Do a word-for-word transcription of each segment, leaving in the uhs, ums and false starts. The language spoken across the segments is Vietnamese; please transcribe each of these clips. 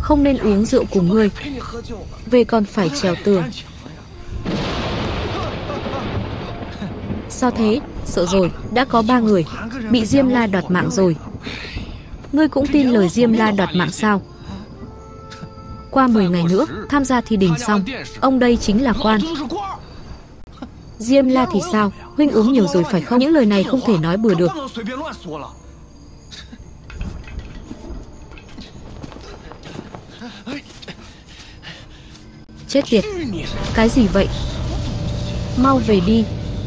không nên uống rượu cùng ngươi. Về còn phải trèo tường. Sao thế? Sợ rồi, đã có ba người bị Diêm La đoạt mạng rồi. Ngươi cũng tin lời Diêm La đoạt mạng sao? Qua mười ngày nữa, tham gia thi đình xong, ông đây chính là quan. Diêm La thì sao? Huynh uống nhiều rồi phải không? Những lời này không thể nói bừa được. Chết tiệt. Cái gì vậy? Mau về đi.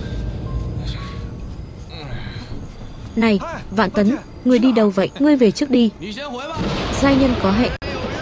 Này, Vạn Tấn, ngươi đi đâu vậy? Ngươi về trước đi. Giai nhân có hẹn.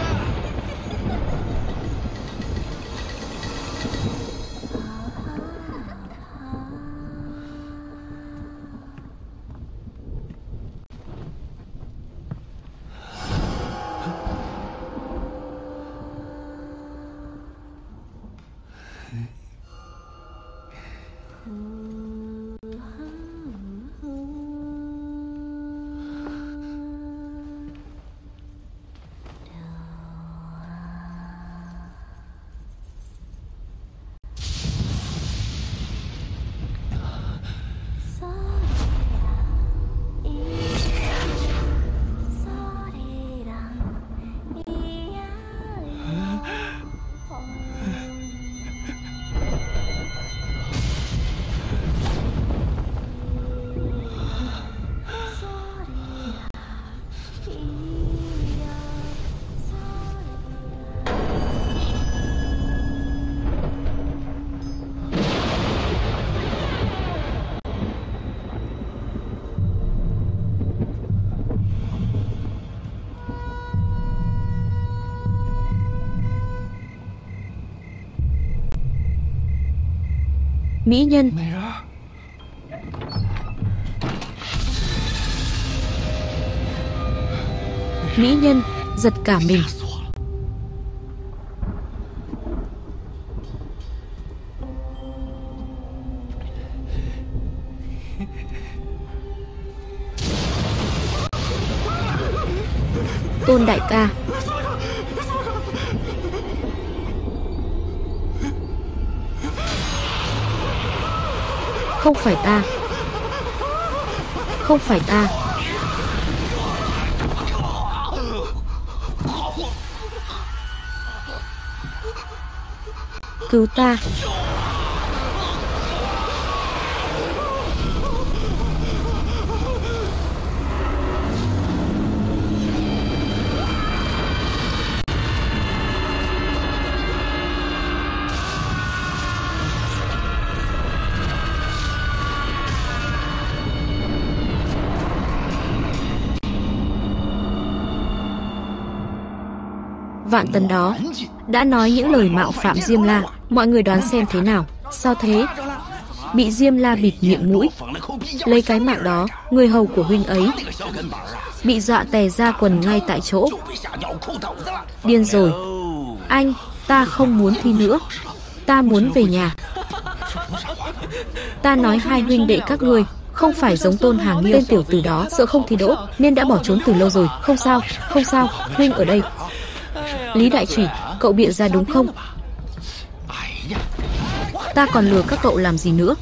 Mỹ nhân. Mỹ nhân giật cả mình. Tôn đại ca. Không phải ta. Không phải ta. Cứu ta. Vạn Tấn đó đã nói những lời mạo phạm Diêm La. Mọi người đoán xem thế nào? Sao thế? Bị Diêm La bịt miệng mũi. Lấy cái mạng đó, người hầu của huynh ấy bị dọa tè ra quần ngay tại chỗ. Điên rồi. Anh, ta không muốn thi nữa. Ta muốn về nhà. Ta nói hai huynh đệ các ngươi không phải giống Tôn Hàng Nghiêu. Tên tiểu tử đó sợ không thi đỗ nên đã bỏ trốn từ lâu rồi. Không sao, không sao, huynh ở đây. Lý Đại Chủy, cậu bịa ra đúng không? Ta còn lừa các cậu làm gì nữa?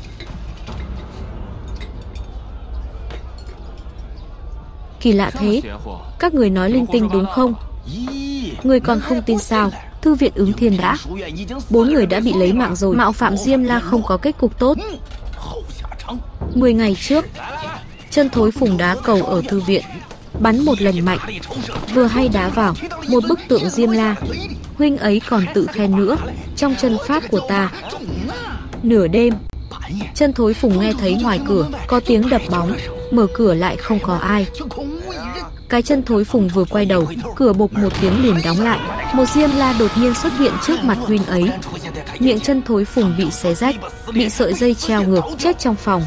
Kỳ lạ thế. Các người nói linh tinh đúng không? Người còn không tin sao? Thư viện Ứng Thiên đã. Bốn người đã bị lấy mạng rồi. Mạo phạm Diêm La không có kết cục tốt. Mười ngày trước, chân thối phùng đá cầu ở thư viện, bắn một lần mạnh, vừa hay đá vào một bức tượng Diêm La. Huynh ấy còn tự khen nữa, trong chân pháp của ta. Nửa đêm, chân thối phùng nghe thấy ngoài cửa có tiếng đập bóng, mở cửa lại không có ai. Cái chân thối phùng vừa quay đầu, cửa bục một tiếng liền đóng lại. Một Diêm La đột nhiên xuất hiện trước mặt huynh ấy. Miệng chân thối phùng bị xé rách, bị sợi dây treo ngược, chết trong phòng.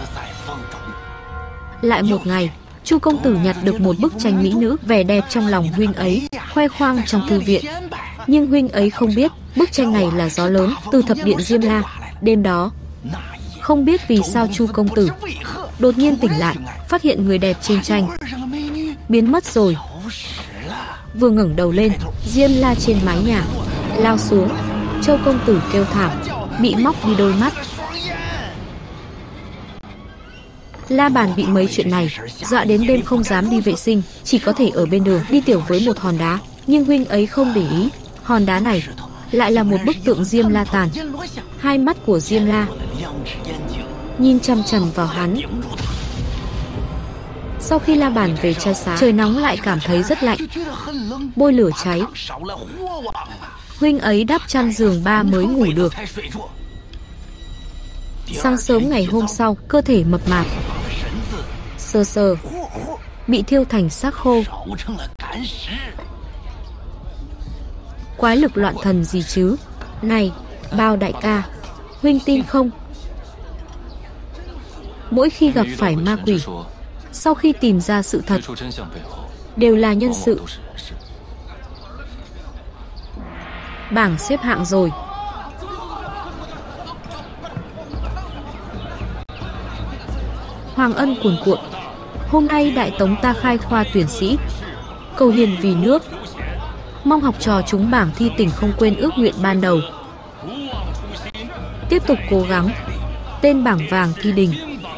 Lại một ngày, Chu công tử nhặt được một bức tranh mỹ nữ vẻ đẹp trong lòng huynh ấy, khoe khoang trong thư viện. Nhưng huynh ấy không biết bức tranh này là gió lớn từ thập điện Diêm La. Đêm đó, không biết vì sao Chu công tử đột nhiên tỉnh lại, phát hiện người đẹp trên tranh biến mất rồi. vừa ngẩng đầu lên, Diêm La trên mái nhà lao xuống. Châu công tử kêu thảm, bị móc đi đôi mắt. La Bàn bị mấy chuyện này dọa đến đêm không dám đi vệ sinh, chỉ có thể ở bên đường đi tiểu với một hòn đá. Nhưng huynh ấy không để ý, hòn đá này lại là một bức tượng Diêm La tàn. Hai mắt của Diêm La nhìn chằm chằm vào hắn. Sau khi La Bàn về trai xá, trời nóng lại cảm thấy rất lạnh, bôi lửa cháy. Huynh ấy đắp chăn giường ba mới ngủ được. Sáng sớm ngày hôm sau, cơ thể mập mạp, sơ sơ, bị thiêu thành xác khô. Quái lực loạn thần gì chứ? Này, Bao đại ca, huynh tin không? Mỗi khi gặp phải ma quỷ, sau khi tìm ra sự thật, đều là nhân sự. Bảng xếp hạng rồi. Hoàng ân cuồn cuộn. Hôm nay Đại Tống ta khai khoa tuyển sĩ, cầu hiền vì nước. Mong học trò chúng bảng thi tỉnh không quên ước nguyện ban đầu, tiếp tục cố gắng. Tên bảng vàng thi đình.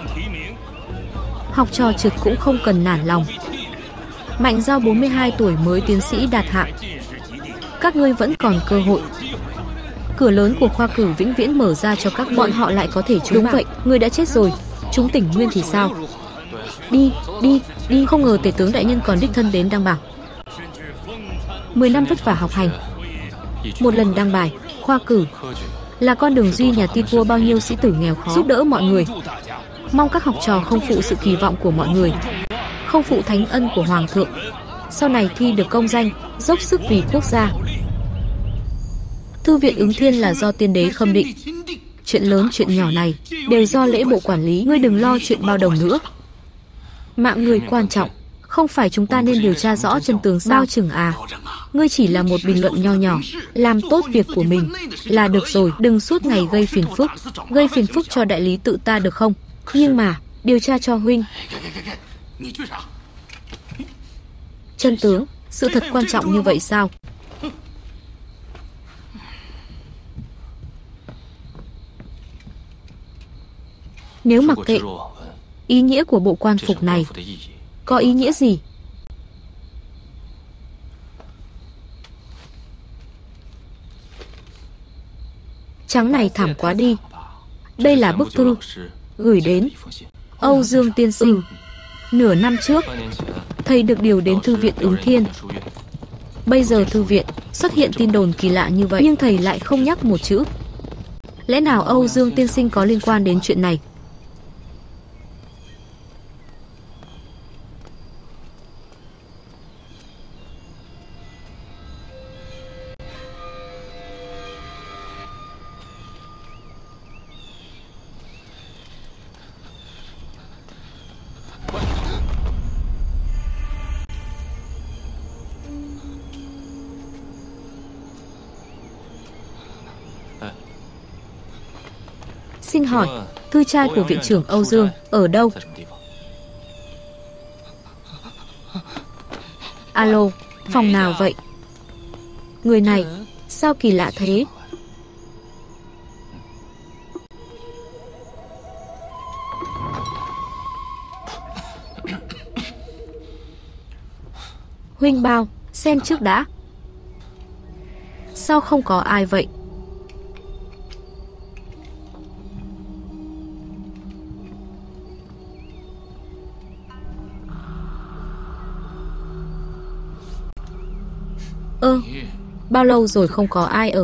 Học trò trượt cũng không cần nản lòng. Mạnh Giao bốn mươi hai tuổi mới tiến sĩ đạt hạng. Các ngươi vẫn còn cơ hội. Cửa lớn của khoa cử vĩnh viễn mở ra cho các bọn họ lại có thể trúng. Đúng vậy, ngươi đã chết rồi. Chúng tỉnh nguyên thì sao? Đi, đi, đi. Không ngờ tể tướng đại nhân còn đích thân đến đăng bảng. Mười năm vất vả học hành, một lần đăng bài, khoa cử là con đường duy nhà ti vua bao nhiêu sĩ tử nghèo khó, giúp đỡ mọi người. Mong các học trò không phụ sự kỳ vọng của mọi người, không phụ thánh ân của hoàng thượng. Sau này thi được công danh, dốc sức vì quốc gia. Thư viện Ứng Thiên là do tiên đế khâm định. Chuyện lớn chuyện nhỏ này đều do lễ bộ quản lý. Ngươi đừng lo chuyện bao đồng nữa. Mạng người quan trọng, không phải chúng ta nên điều tra rõ chân tướng sao? Bao Chừng à, ngươi chỉ là một bình luận nho nhỏ, làm tốt việc của mình là được rồi. Đừng suốt ngày gây phiền phức, gây phiền phức cho đại lý tự ta được không? Nhưng mà điều tra cho huynh. Chân tướng, sự thật quan trọng như vậy sao? Nếu mặc kệ, ý nghĩa của bộ quan phục này có ý nghĩa gì? Trắng này thảm quá đi. Đây là bức thư gửi đến Âu Dương tiên sinh. Nửa năm trước, thầy được điều đến Thư viện Ứng Thiên. Bây giờ thư viện xuất hiện tin đồn kỳ lạ như vậy, nhưng thầy lại không nhắc một chữ. Lẽ nào Âu Dương tiên sinh có liên quan đến chuyện này? Xin hỏi, thư trai của viện trưởng Âu Dương ở đâu? Alo, phòng nào vậy? Người này, sao kỳ lạ thế? Huynh Bao, xem trước đã. Sao không có ai vậy? Ơ, ừ, bao lâu rồi không có ai ở?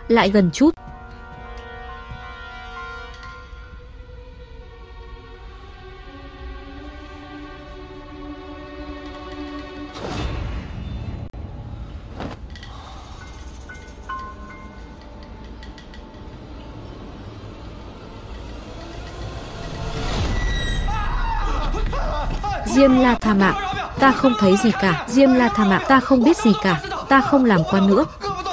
Lại gần chút. Diêm La tha mạng, ta không thấy gì cả. Diêm La tha mạng, ta không biết gì cả. Ta không làm quan nữa.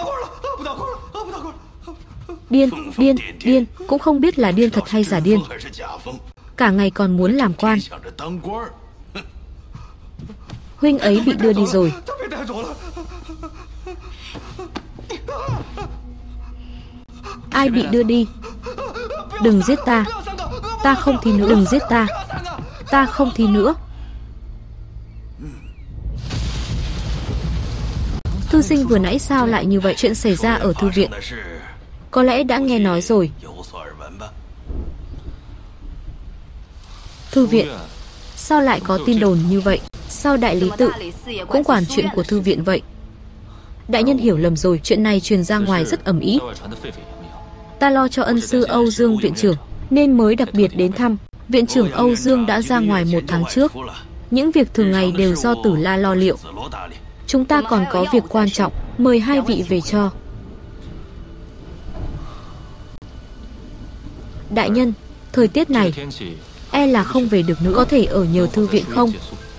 Điên, điên, điên, cũng không biết là điên thật hay giả điên. Cả ngày còn muốn làm quan. Huynh ấy bị đưa đi rồi. Ai bị đưa đi? Đừng giết ta. Ta không thi nữa. Đừng giết ta. Ta không thi nữa. Thư sinh vừa nãy sao lại như vậy? Chuyện xảy ra ở thư viện. Có lẽ đã nghe nói rồi. Thư viện. Sao lại có tin đồn như vậy? Sao đại lý tự cũng quản chuyện của thư viện vậy? Đại nhân hiểu lầm rồi. Chuyện này truyền ra ngoài rất ầm ĩ. Ta lo cho ân sư Âu Dương viện trưởng nên mới đặc biệt đến thăm. Viện trưởng Âu Dương đã ra ngoài một tháng trước. Những việc thường ngày đều do Tử La lo liệu. Chúng ta còn có việc quan trọng, mời hai vị về cho. Đại nhân, thời tiết này e là không về được nữa. Có thể ở nhờ thư viện không?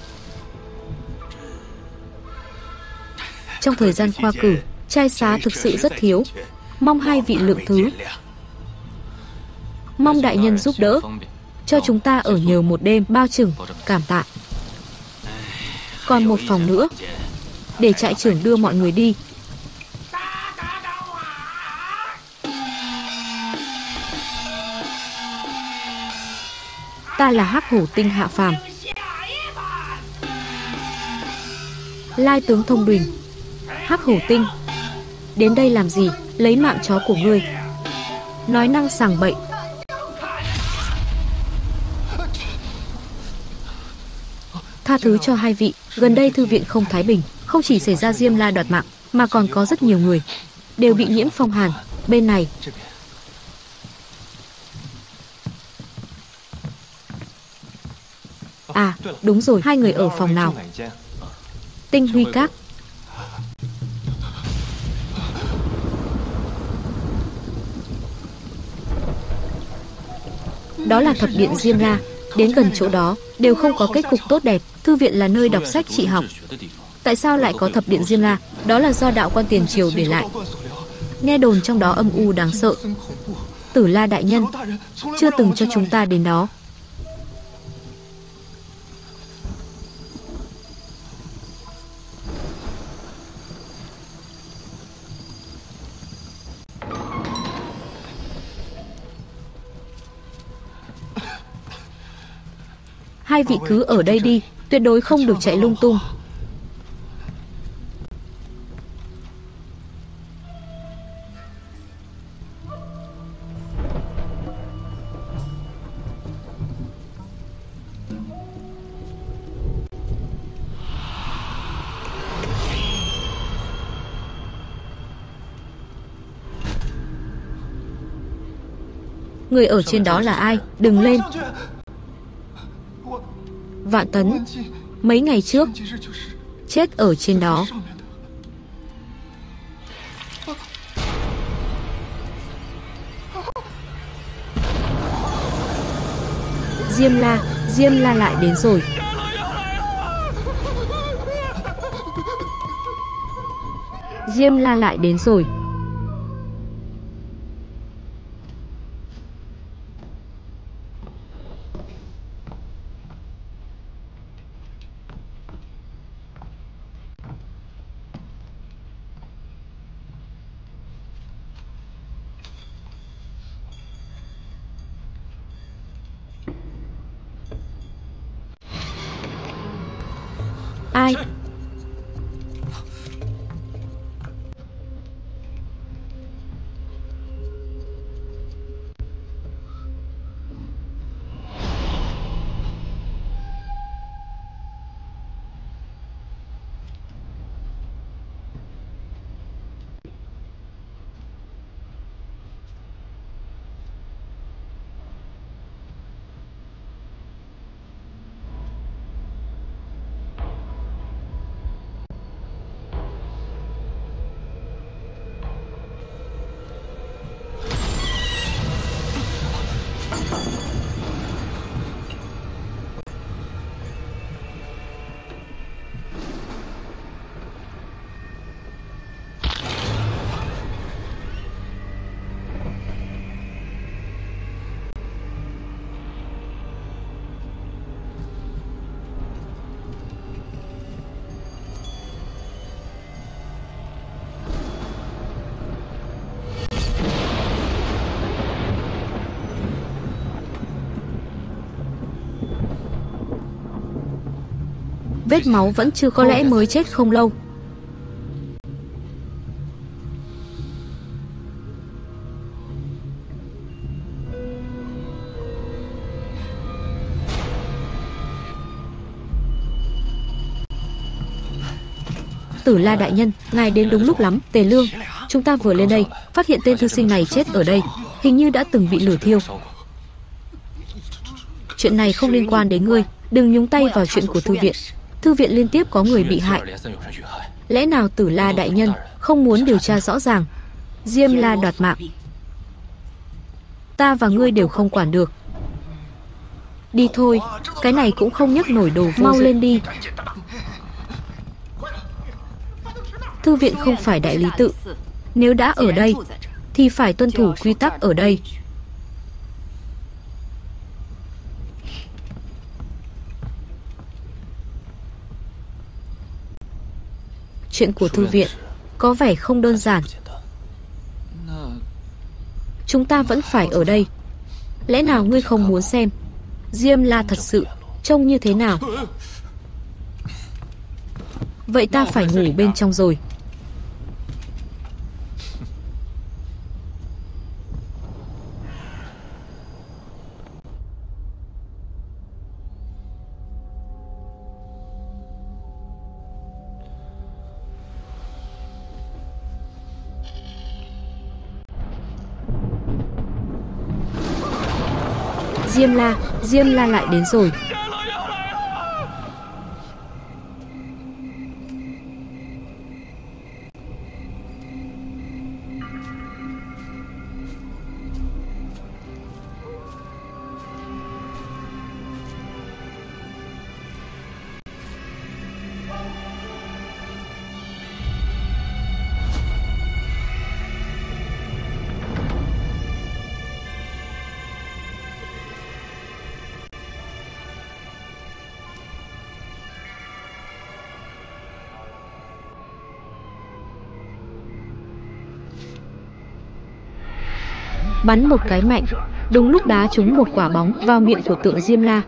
Trong thời gian khoa cử, trai xá thực sự rất thiếu. Mong hai vị lượng thứ. Mong đại nhân giúp đỡ, cho chúng ta ở nhờ một đêm, bao chừng, cảm tạ. Còn một phòng nữa, để trại trưởng đưa mọi người đi. Ta là Hắc Hổ Tinh hạ phàm. Lai tướng thông bình. Hắc Hổ Tinh, đến đây làm gì? Lấy mạng chó của ngươi. Nói năng sằng bậy. Tha thứ cho hai vị, gần đây thư viện không thái bình. Không chỉ xảy ra Diêm La đoạt mạng, mà còn có rất nhiều người đều bị nhiễm phong hàn. Bên này. À, đúng rồi, hai người ở phòng nào? Tinh Huy Các. Đó là thập điện Diêm La. Đến gần chỗ đó đều không có kết cục tốt đẹp. Thư viện là nơi đọc sách trị học. Tại sao lại có thập điện Diêm La? Đó là do đạo quan tiền triều để lại. Nghe đồn trong đó âm u đáng sợ. Tử La đại nhân chưa từng cho chúng ta đến đó. Hai vị cứ ở đây đi, tuyệt đối không được chạy lung tung. Người ở trên đó là ai? Đừng lên. Vạn Tấn, mấy ngày trước, chết ở trên đó. Diêm La, Diêm La lại đến rồi. Diêm La lại đến rồi. Ai? Vết máu vẫn chưa, có lẽ mới chết không lâu. Tử La đại nhân, ngài đến đúng lúc lắm. Tề Lương, chúng ta vừa lên đây, phát hiện tên thư sinh này chết ở đây, hình như đã từng bị lửa thiêu. Chuyện này không liên quan đến ngươi, đừng nhúng tay vào chuyện của thư viện. Thư viện liên tiếp có người bị hại. Lẽ nào Tử La đại nhân không muốn điều tra rõ ràng? Diêm La đoạt mạng, ta và ngươi đều không quản được. Đi thôi, cái này cũng không nhấc nổi đồ vô dụng. Mau lên đi. Thư viện không phải đại lý tự, nếu đã ở đây thì phải tuân thủ quy tắc ở đây. Chuyện của thư viện có vẻ không đơn giản. Chúng ta vẫn phải ở đây. Lẽ nào ngươi không muốn xem Diêm La thật sự trông như thế nào? Vậy ta phải ngủ bên trong rồi. Diêm La, Diêm La lại đến rồi. Bắn một cái mạnh, đúng lúc đá trúng một quả bóng vào miệng của tượng Diêm La.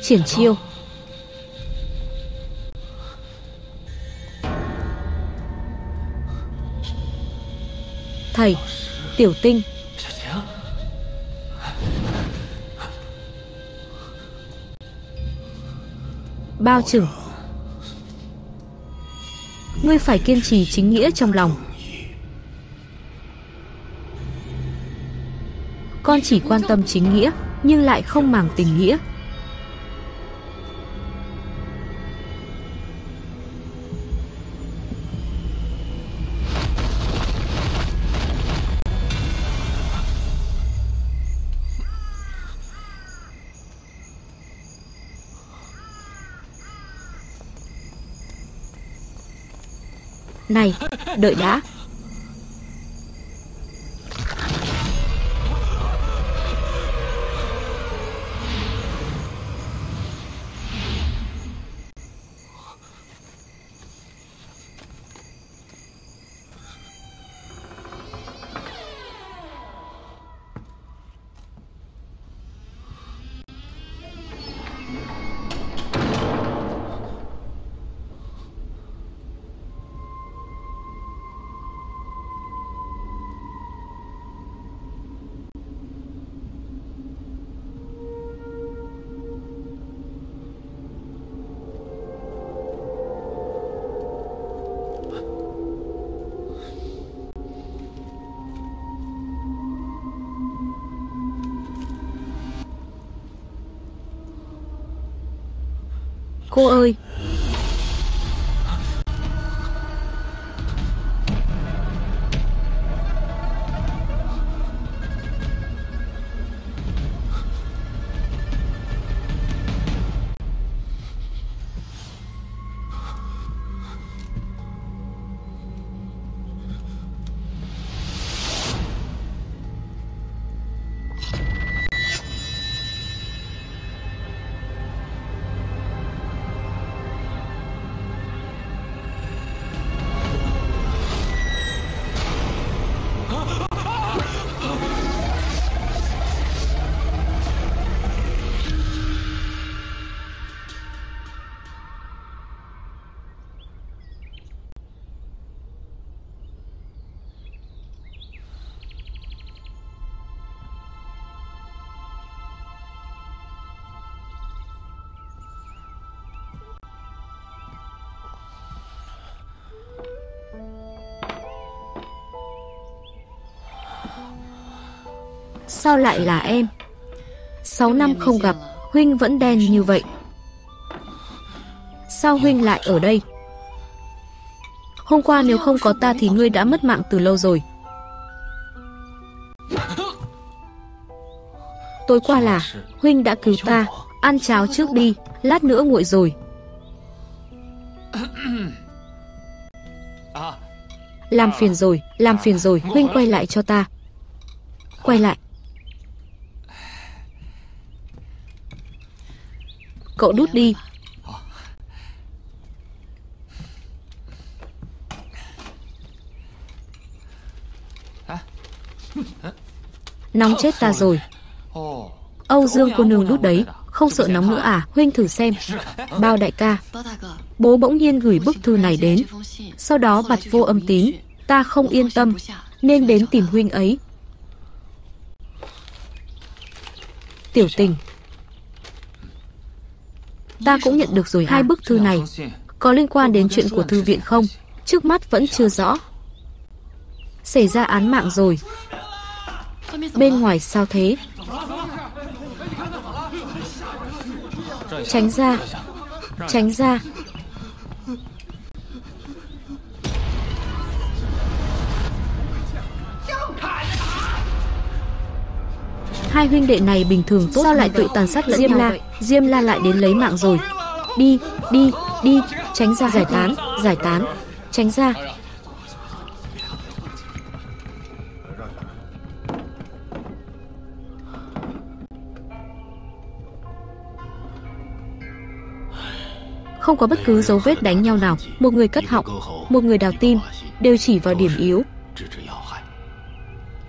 Triển chiêu. Thầy, Tiểu Tinh. Bao Trừng. Ngươi phải kiên trì chính nghĩa trong lòng. Con chỉ quan tâm chính nghĩa, nhưng lại không màng tình nghĩa. Này, đợi đã. Cô ơi! Sao lại là em? Sáu năm không gặp, huynh vẫn đen như vậy. Sao huynh lại ở đây? Hôm qua nếu không có ta thì ngươi đã mất mạng từ lâu rồi. Tối qua là huynh đã cứu ta. Ăn cháo trước đi, lát nữa nguội rồi. Làm phiền rồi, làm phiền rồi, huynh quay lại cho ta. Quay lại. Cậu đút đi. Nóng chết ta rồi. Âu Dương cô nương đút đấy, không sợ nóng nữa à? Huynh thử xem. Bao đại ca, bố bỗng nhiên gửi bức thư này đến, sau đó bật vô âm tín. Ta không yên tâm nên đến tìm huynh ấy. Tiểu Tình, ta cũng nhận được rồi. Hai bức thư này có liên quan đến chuyện của thư viện không? Trước mắt vẫn chưa rõ. Xảy ra án mạng rồi. Bên ngoài sao thế? Tránh ra, tránh ra. Hai huynh đệ này bình thường tốt, sao lại tự tàn sát lẫn Diêm La? Diêm La lại đến lấy mạng rồi. Đi, đi, đi, tránh ra. Giải tán, giải tán, tránh ra. Không có bất cứ dấu vết đánh nhau nào. Một người cắt họng, một người đào tim, đều chỉ vào điểm yếu.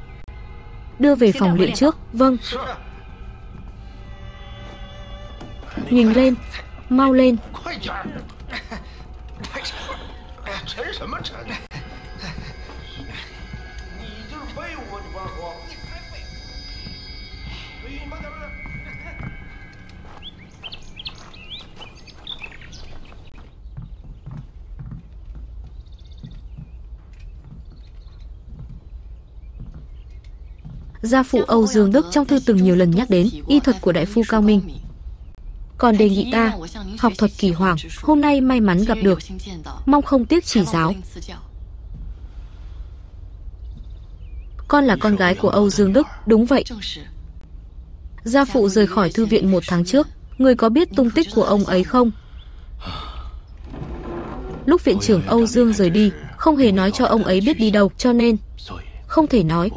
Đưa về phòng luyện trước. Vâng. Nhìn lên, mau lên. Gia phụ Âu Dương Đức trong thư từng nhiều lần nhắc đến y thuật của đại phu cao minh, còn đề nghị ta học thuật kỳ hoàng. Hôm nay may mắn gặp được, mong không tiếc chỉ giáo. Con là con gái của Âu Dương Đức. Đúng vậy. Gia phụ rời khỏi thư viện một tháng trước. Người có biết tung tích của ông ấy không? Lúc viện trưởng Âu Dương rời đi, không hề nói cho ông ấy biết đi đâu, cho nên không thể nói.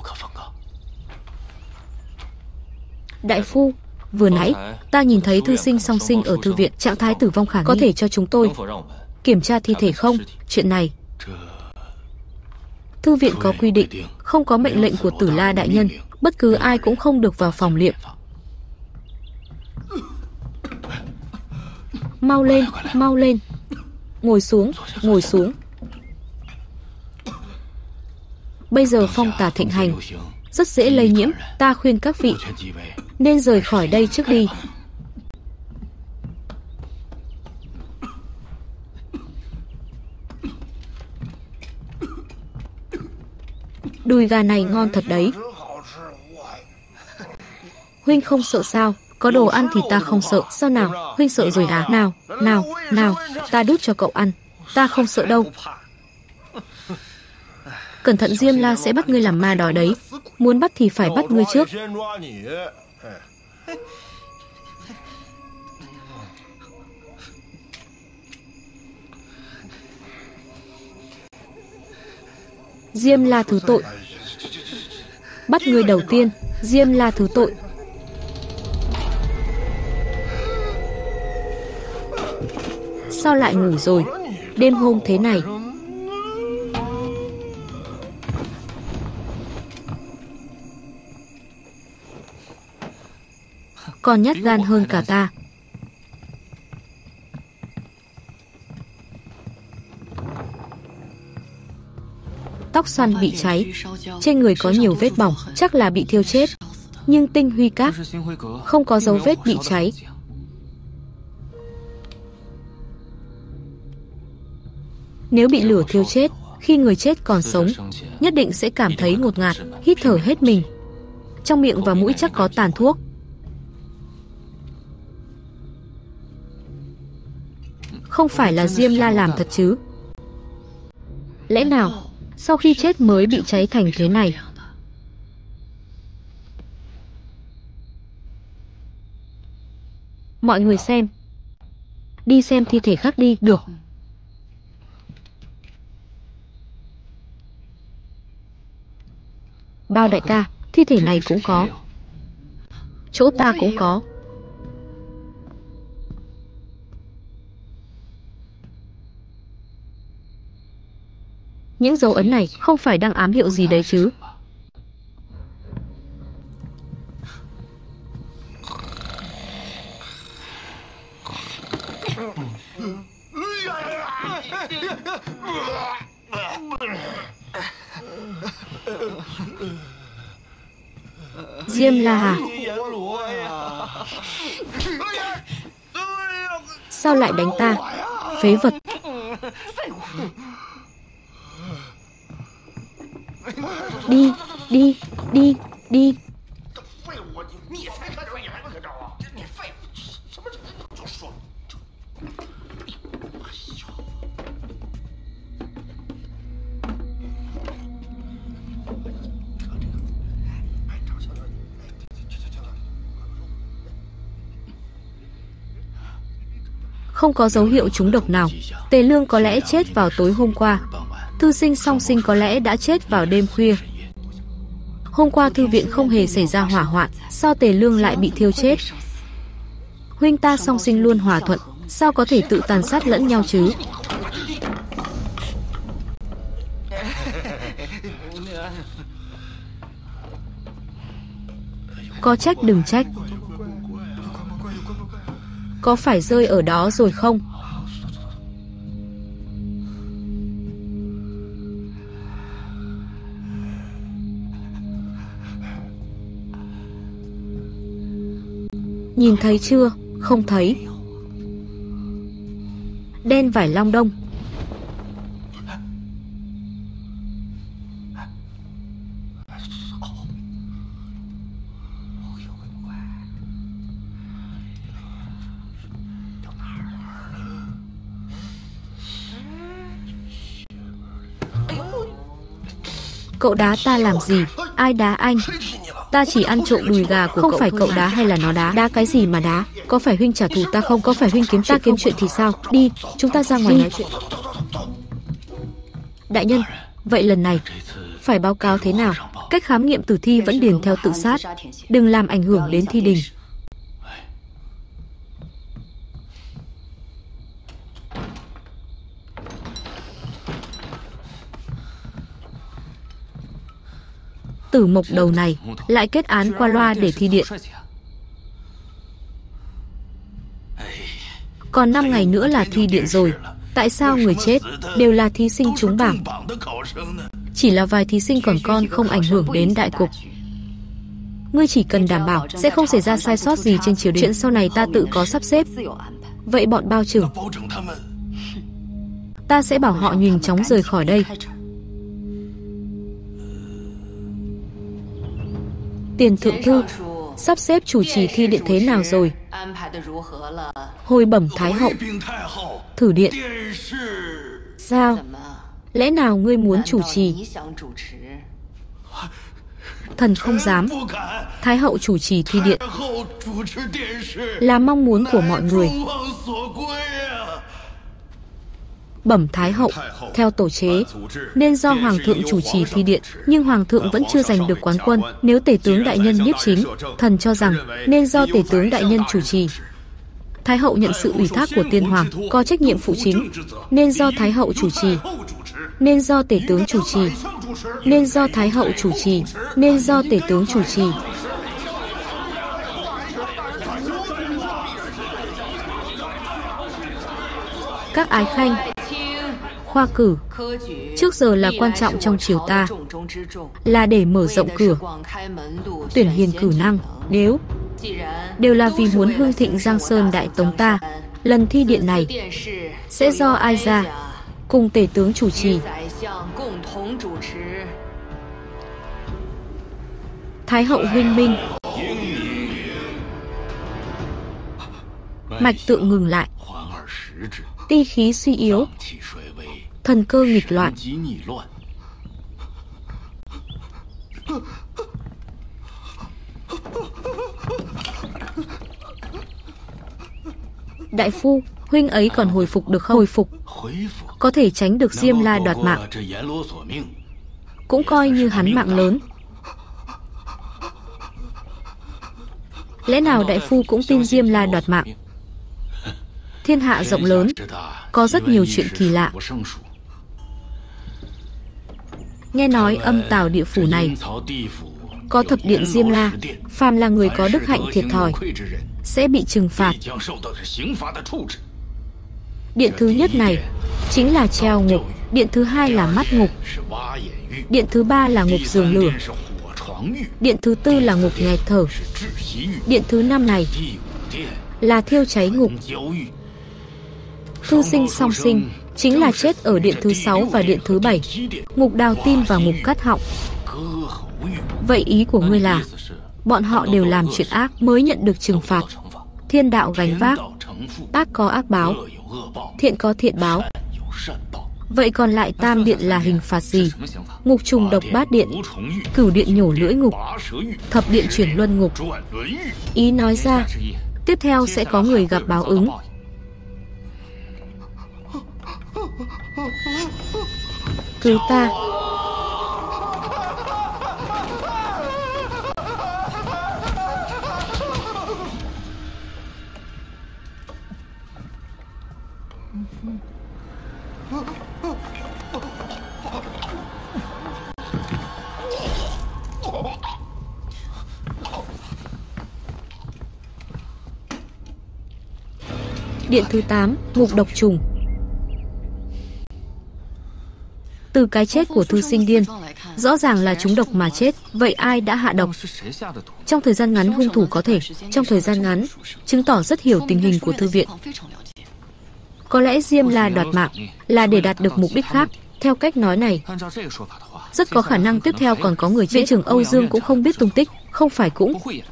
Đại phu, vừa nãy ta nhìn thấy thư sinh song sinh ở thư viện, trạng thái tử vong khả nghi, có thể cho chúng tôi kiểm tra thi thể không? Chuyện này thư viện có quy định, không có mệnh lệnh của Tử La đại nhân, bất cứ ai cũng không được vào phòng liệm. Mau lên, mau lên. Ngồi xuống, ngồi xuống. Bây giờ phong tà thịnh hành, rất dễ lây nhiễm. Ta khuyên các vị nên rời khỏi đây trước đi. Đùi gà này ngon thật đấy. Huynh không sợ sao? Có đồ ăn thì ta không sợ. Sao nào? Huynh sợ rồi à? Nào, nào, nào, ta đút cho cậu ăn. Ta không sợ đâu. Cẩn thận, Diêm La sẽ bắt ngươi làm ma đòi đấy. Muốn bắt thì phải bắt ngươi trước. Diêm La thứ tội. Bắt ngươi đầu tiên. Diêm La thứ tội. Sao lại ngủ rồi? Đêm hôm thế này. Còn nhát gan hơn cả ta. Tóc xoăn bị cháy, trên người có nhiều vết bỏng, chắc là bị thiêu chết. Nhưng tinh huy các không có dấu vết bị cháy. Nếu bị lửa thiêu chết, khi người chết còn sống, nhất định sẽ cảm thấy ngột ngạt, hít thở hết mình. Trong miệng và mũi chắc có tàn thuốc. Không phải là Diêm La làm thật chứ? Lẽ nào sau khi chết mới bị cháy thành thế này? Mọi người xem. Đi xem thi thể khác đi. Được. Bao đại ca, thi thể này cũng có. Chỗ ta cũng có. Những dấu ấn này không phải đang ám hiệu gì đấy chứ? Diêm La à? Sao lại đánh ta? Phế vật. Đi, đi, đi, đi. Không có dấu hiệu trúng độc nào. Tề Lương có lẽ chết vào tối hôm qua. Thư sinh song sinh có lẽ đã chết vào đêm khuya. Hôm qua thư viện không hề xảy ra hỏa hoạn, sao Tề Lương lại bị thiêu chết? Huynh ta song sinh luôn hòa thuận, sao có thể tự tàn sát lẫn nhau chứ? Có trách đừng trách. có phải rơi ở đó rồi không? Nhìn thấy chưa? Không thấy. Đen vải Long Đông. Cậu đá ta làm gì? Ai đá anh? Ta chỉ ăn trộm đùi gà của cậu. Không phải cậu đá hay là nó đá? Đá cái gì mà đá? Có phải huynh trả thù ta không? Có phải huynh kiếm ta kiếm chuyện thì sao? Đi, chúng ta ra ngoài nói chuyện. Đại nhân, vậy lần này phải báo cáo thế nào? Cách khám nghiệm tử thi vẫn điền theo tự sát. Đừng làm ảnh hưởng đến thi đình. Tử mộc đầu này lại kết án qua loa để thi điện. Còn năm ngày nữa là thi điện rồi. Tại sao người chết đều là thí sinh trúng bảng? Chỉ là vài thí sinh còn con không ảnh hưởng đến đại cục. Ngươi chỉ cần đảm bảo sẽ không xảy ra sai sót gì trên triều đình. Chuyện sau này ta tự có sắp xếp. Vậy bọn bao trưởng, ta sẽ bảo họ nhanh chóng rời khỏi đây. Tiền thượng thư, sắp xếp chủ trì thi điện thế nào rồi? Hồi bẩm Thái hậu. Thử điện. Sao? Lẽ nào ngươi muốn chủ trì? Thần không dám. Thái hậu chủ trì thi điện là mong muốn của mọi người. Bẩm Thái hậu, theo tổ chế nên do hoàng thượng chủ trì thi điện, nhưng hoàng thượng vẫn chưa giành được quán quân. Nếu tể tướng đại nhân nhiếp chính, thần cho rằng nên do tể tướng đại nhân chủ trì. Thái hậu nhận sự ủy thác của tiên hoàng, có trách nhiệm phụ chính, nên do Thái hậu chủ trì. Nên do tể tướng chủ trì. Nên do Thái hậu chủ trì. Nên do tể tướng chủ trì. Các ái khanh, khoa cử trước giờ là quan trọng trong triều ta, là để mở rộng cửa, tuyển hiền cử năng. Nếu đều là vì muốn hưng thịnh Giang Sơn Đại Tống ta, lần thi điện này sẽ do ai ra? Cùng tể tướng chủ trì. Thái hậu huynh minh. Mạch tượng ngừng lại. Ti khí suy yếu, thần cơ nghịch loạn. Đại phu, huynh ấy còn hồi phục được không? Hồi phục, có thể tránh được Diêm La đoạt mạng, cũng coi như hắn mạng lớn. Lẽ nào đại phu cũng tin Diêm La đoạt mạng? Thiên hạ rộng lớn, có rất nhiều chuyện kỳ lạ. Nghe nói âm tào địa phủ này có thập điện Diêm La, phàm là người có đức hạnh thiệt thòi sẽ bị trừng phạt. Điện thứ nhất này chính là treo ngục, điện thứ hai là mắt ngục, điện thứ ba là ngục giường lửa, điện thứ tư là ngục nghẹt thở, điện thứ năm này là thiêu cháy ngục. Thư sinh song sinh chính là chết ở điện thứ sáu và điện thứ bảy, ngục đào tim và ngục cắt họng. Vậy ý của ngươi là bọn họ đều làm chuyện ác mới nhận được trừng phạt. Thiên đạo gánh vác, ác có ác báo, thiện có thiện báo. Vậy còn lại tam điện là hình phạt gì? Ngục trùng độc bát điện, cửu điện nhổ lưỡi ngục, thập điện chuyển luân ngục. Ý nói ra, tiếp theo sẽ có người gặp báo ứng. Cứu ta. Điện thứ tám, ngục độc trùng. Từ cái chết của thư sinh điên, rõ ràng là trúng độc mà chết. Vậy ai đã hạ độc? Trong thời gian ngắn, hung thủ có thể trong thời gian ngắn chứng tỏ rất hiểu tình hình của thư viện. Có lẽ Diêm La đoạt mạng là để đạt được mục đích khác. Theo cách nói này, rất có khả năng tiếp theo còn có người chết. Viện trưởng Âu Dương cũng không biết tung tích, không phải cũng.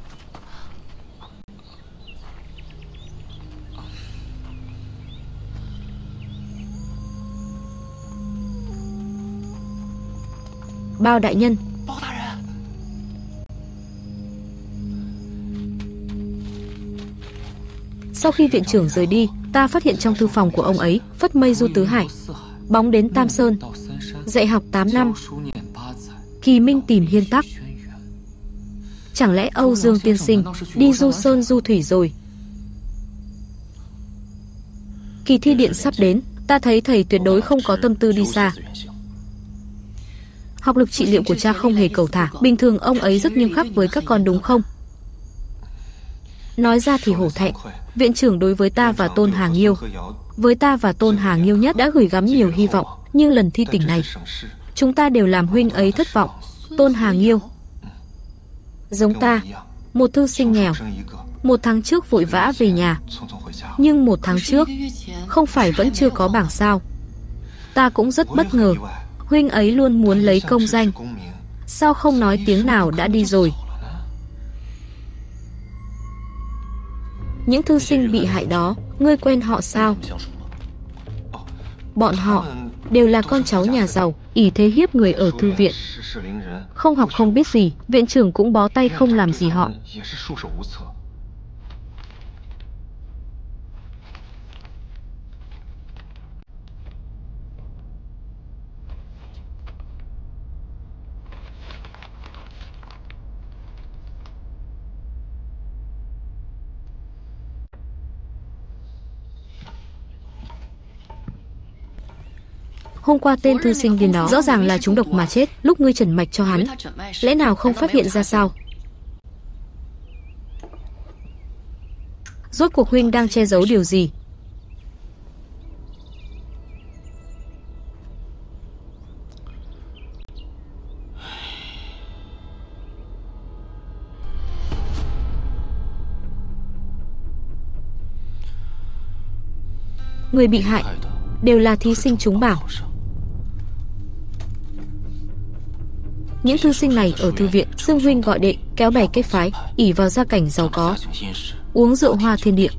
Bao đại nhân. Sau khi viện trưởng rời đi, ta phát hiện trong thư phòng của ông ấy phất mây du tứ hải, bóng đến Tam Sơn, dạy học tám năm, kỳ minh tìm hiên tắc. Chẳng lẽ Âu Dương tiên sinh đi du sơn du thủy rồi? Kỳ thi điện sắp đến, ta thấy thầy tuyệt đối không có tâm tư đi xa. Học lực trị liệu của cha không hề cầu thả. Bình thường ông ấy rất nghiêm khắc với các con đúng không? Nói ra thì hổ thẹn. Viện trưởng đối với ta và Tôn Hà Nghiêu, với ta và Tôn Hà Nghiêu nhất đã gửi gắm nhiều hy vọng. Nhưng lần thi tỉnh này, chúng ta đều làm huynh ấy thất vọng. Tôn Hà Nghiêu giống ta, một thư sinh nghèo, một tháng trước vội vã về nhà. Nhưng một tháng trước, không phải vẫn chưa có bảng sao? Ta cũng rất bất ngờ. Huynh ấy luôn muốn lấy công danh, sao không nói tiếng nào đã đi rồi? Những thư sinh bị hại đó, ngươi quen họ sao? Bọn họ đều là con cháu nhà giàu, ỷ thế hiếp người ở thư viện. Không học không biết gì, viện trưởng cũng bó tay không làm gì họ. Hôm qua tên thư sinh điên đó rõ ràng là trúng độc mà chết. Lúc ngươi trần mạch cho hắn, lẽ nào không phát hiện ra sao? Rốt cuộc huynh đang che giấu điều gì? Người bị hại đều là thí sinh trúng bảng. Những thư sinh này ở thư viện, xưng huynh gọi đệ, kéo bè kết phái, ỷ vào gia cảnh giàu có, uống rượu hoa thiên địa.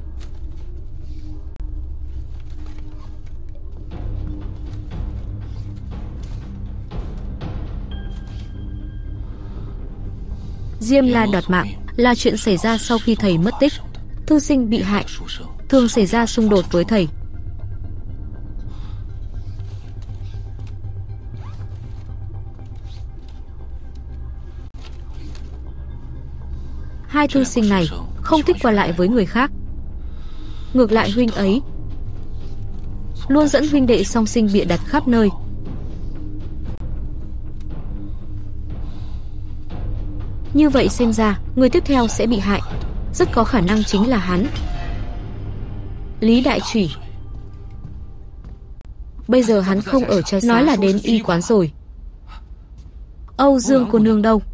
Diêm La đoạt mạng là chuyện xảy ra sau khi thầy mất tích. Thư sinh bị hại thường xảy ra xung đột với thầy. Hai thư sinh này không thích qua lại với người khác. Ngược lại huynh ấy luôn dẫn huynh đệ song sinh bịa đặt khắp nơi. Như vậy xem ra, người tiếp theo sẽ bị hại, rất có khả năng chính là hắn. Lý Đại Chủy. Bây giờ hắn không ở trai nói là đến y quán rồi. Âu Dương cô nương đâu?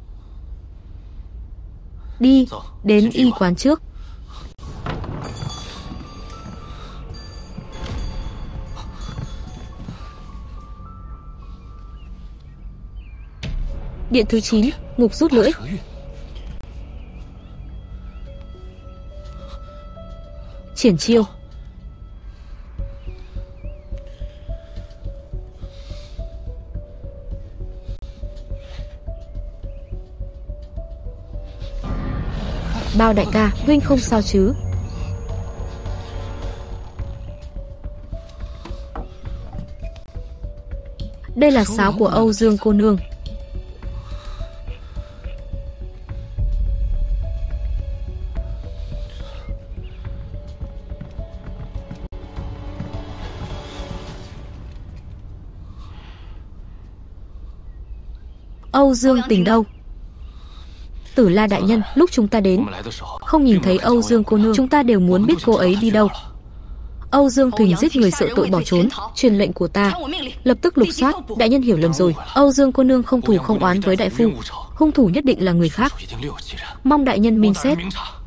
Đi, đến y quán trước. Điện thứ chín, ngục rút lưỡi. Triển chiêu. Bao đại ca, huynh không sao chứ? Đây là sáo của Âu Dương cô nương. Âu Dương Tình đâu? Tử La đại nhân, lúc chúng ta đến không nhìn thấy Âu Dương cô nương, chúng ta đều muốn biết cô ấy đi đâu. Âu Dương Thùy giết người sợ tội bỏ trốn, truyền lệnh của ta, lập tức lục soát. Đại nhân hiểu lầm rồi, Âu Dương cô nương không thù không oán với đại phu, hung thủ nhất định là người khác. Mong đại nhân minh xét.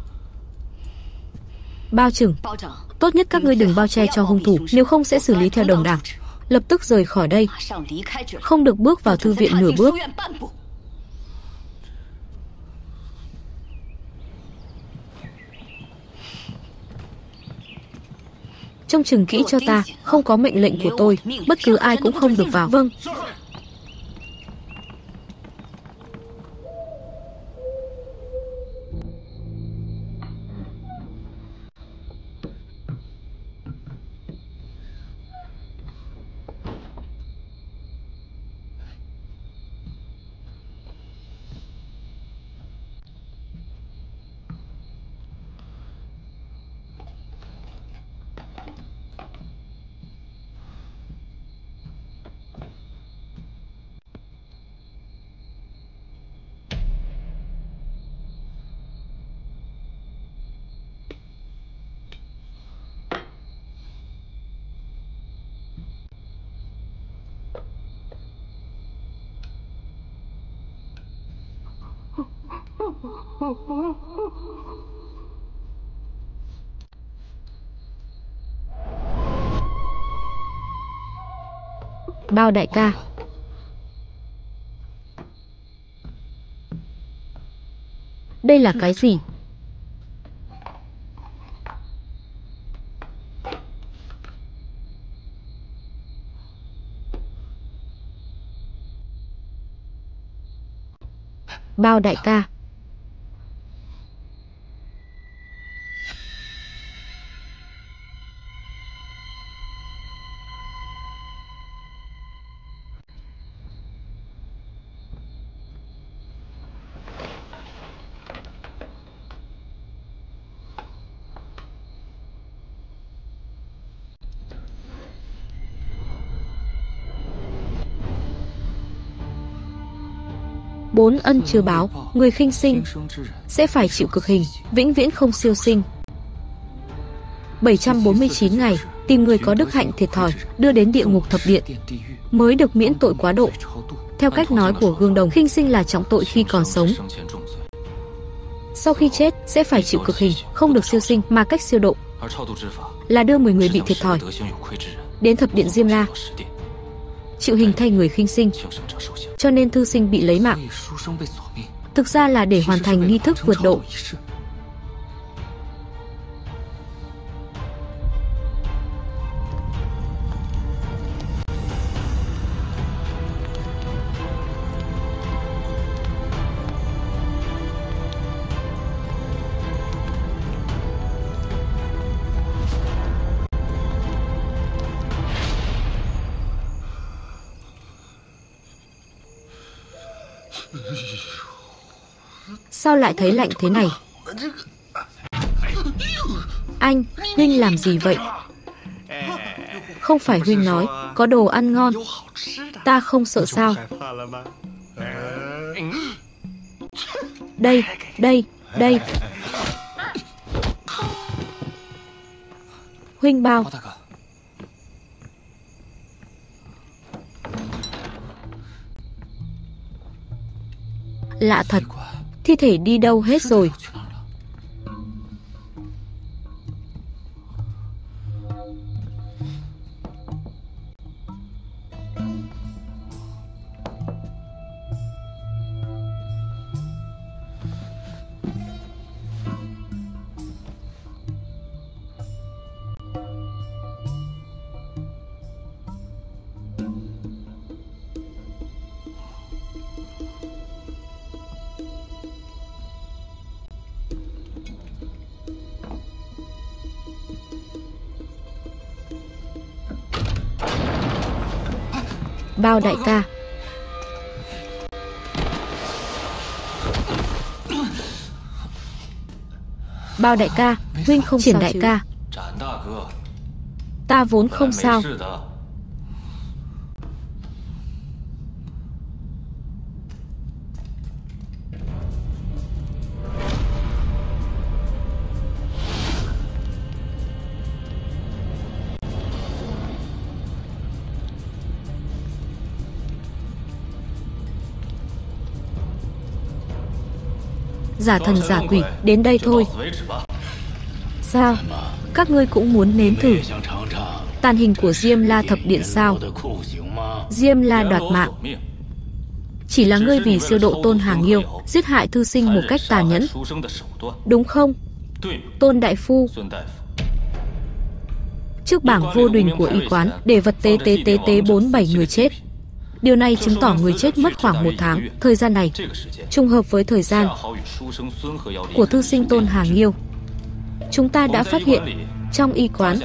Bao trưởng, tốt nhất các ngươi đừng bao che cho hung thủ, nếu không sẽ xử lý theo đồng đảng. Lập tức rời khỏi đây, không được bước vào thư viện nửa bước. Trông chừng kỹ cho ta, không có mệnh lệnh của tôi, bất cứ ai cũng không được vào. Vâng. Bao đại ca. Đây là cái gì? Bao đại ca. Bốn ân chưa báo, người khinh sinh sẽ phải chịu cực hình, vĩnh viễn không siêu sinh. bảy trăm bốn mươi chín ngày, tìm người có đức hạnh thiệt thòi, đưa đến địa ngục thập điện, mới được miễn tội quá độ. Theo cách nói của Gương Đồng, khinh sinh là trọng tội khi còn sống. Sau khi chết, sẽ phải chịu cực hình, không được siêu sinh, mà cách siêu độ là đưa mười người bị thiệt thòi đến thập điện Diêm La, chịu hình thay người khinh sinh. Cho nên thư sinh bị lấy mạng, thực ra là để hoàn thành nghi thức vượt độ. Sao lại thấy lạnh thế này? Anh, huynh làm gì vậy? Không phải huynh nói có đồ ăn ngon, ta không sợ sao? Đây, đây, đây. Huynh bao. Lạ thật, thi thể đi đâu hết rồi? Bao đại ca. Bao đại ca, huynh không Triển đại ca. Ta vốn không sao. giả thần giả quỷ, đến đây thôi. Sao? Các ngươi cũng muốn nếm thử tàn hình của Diêm La thập điện sao? Diêm La đoạt mạng. Chỉ là ngươi vì siêu độ Tôn Hàng Nghiêu, giết hại thư sinh một cách tàn nhẫn, đúng không, Tôn đại phu? Trước bảng vô đùnh của y quán, để vật tế tế tế tế bốn bảy người chết. Điều này chứng tỏ người chết mất khoảng một tháng. Thời gian này trùng hợp với thời gian của thư sinh Tôn Hàng Nghiêu. Chúng ta đã phát hiện trong y quán,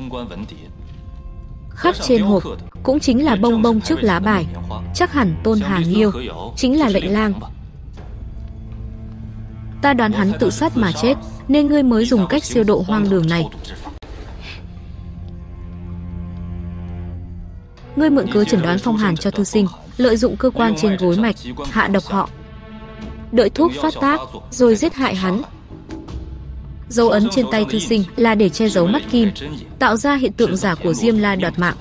khắc trên hộp cũng chính là bông bông trước lá bài. Chắc hẳn Tôn Hàng Nghiêu chính là lệnh lang. Ta đoán hắn tự sát mà chết, nên ngươi mới dùng cách siêu độ hoang đường này. Ngươi mượn cớ chẩn đoán phong hàn cho thư sinh, lợi dụng cơ quan trên gối mạch, hạ độc họ, đợi thuốc phát tác, rồi giết hại hắn. Dấu ấn trên tay thư sinh là để che giấu mắt kim, tạo ra hiện tượng giả của Diêm La đoạt mạng.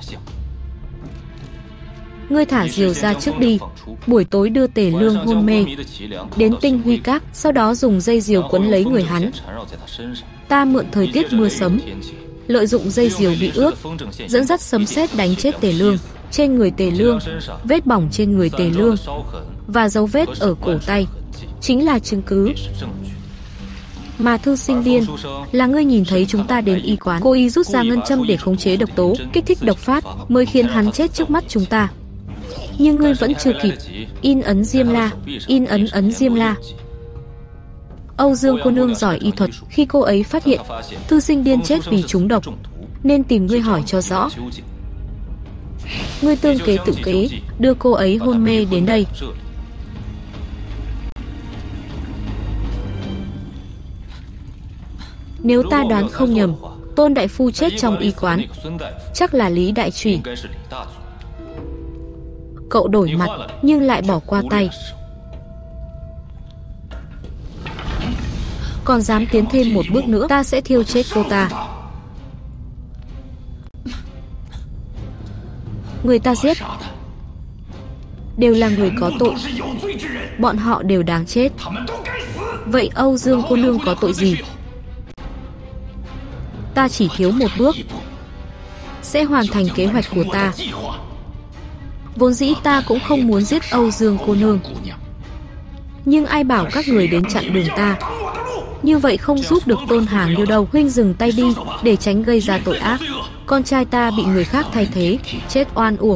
Ngươi thả diều ra trước đi, buổi tối đưa Tề Lương hôn mê đến Tinh Huy Các, sau đó dùng dây diều quấn lấy người hắn. Ta mượn thời tiết mưa sấm, lợi dụng dây diều bị ướt, dẫn dắt sấm sét đánh chết Tề Lương. Trên người Tề Lương, vết bỏng trên người Tề Lương và dấu vết ở cổ tay chính là chứng cứ. Mà thư sinh điên là ngươi nhìn thấy chúng ta đến y quán, cố ý rút ra ngân châm để khống chế độc tố, kích thích độc phát, mới khiến hắn chết trước mắt chúng ta. Nhưng ngươi vẫn chưa kịp in ấn Diêm La, in ấn ấn Diêm La. Âu Dương cô nương giỏi y thuật, khi cô ấy phát hiện thư sinh điên chết vì trúng độc, nên tìm ngươi hỏi cho rõ. Ngươi tương kế tự kế, đưa cô ấy hôn mê đến đây. Nếu ta đoán không nhầm, Tôn đại phu chết trong y quán chắc là Lý Đại Trùy. Cậu đổi mặt nhưng lại bỏ qua tay, còn dám tiến thêm một bước nữa, ta sẽ thiêu chết cô ta. Người ta giết đều là người có tội, bọn họ đều đáng chết. Vậy Âu Dương cô nương có tội gì? Ta chỉ thiếu một bước sẽ hoàn thành kế hoạch của ta. Vốn dĩ ta cũng không muốn giết Âu Dương cô nương, nhưng ai bảo các người đến chặn đường ta, như vậy không giúp được Tôn Hàng Nghiêu đâu. Huynh dừng tay đi, để tránh gây ra tội ác. Con trai ta bị người khác thay thế, chết oan uổng.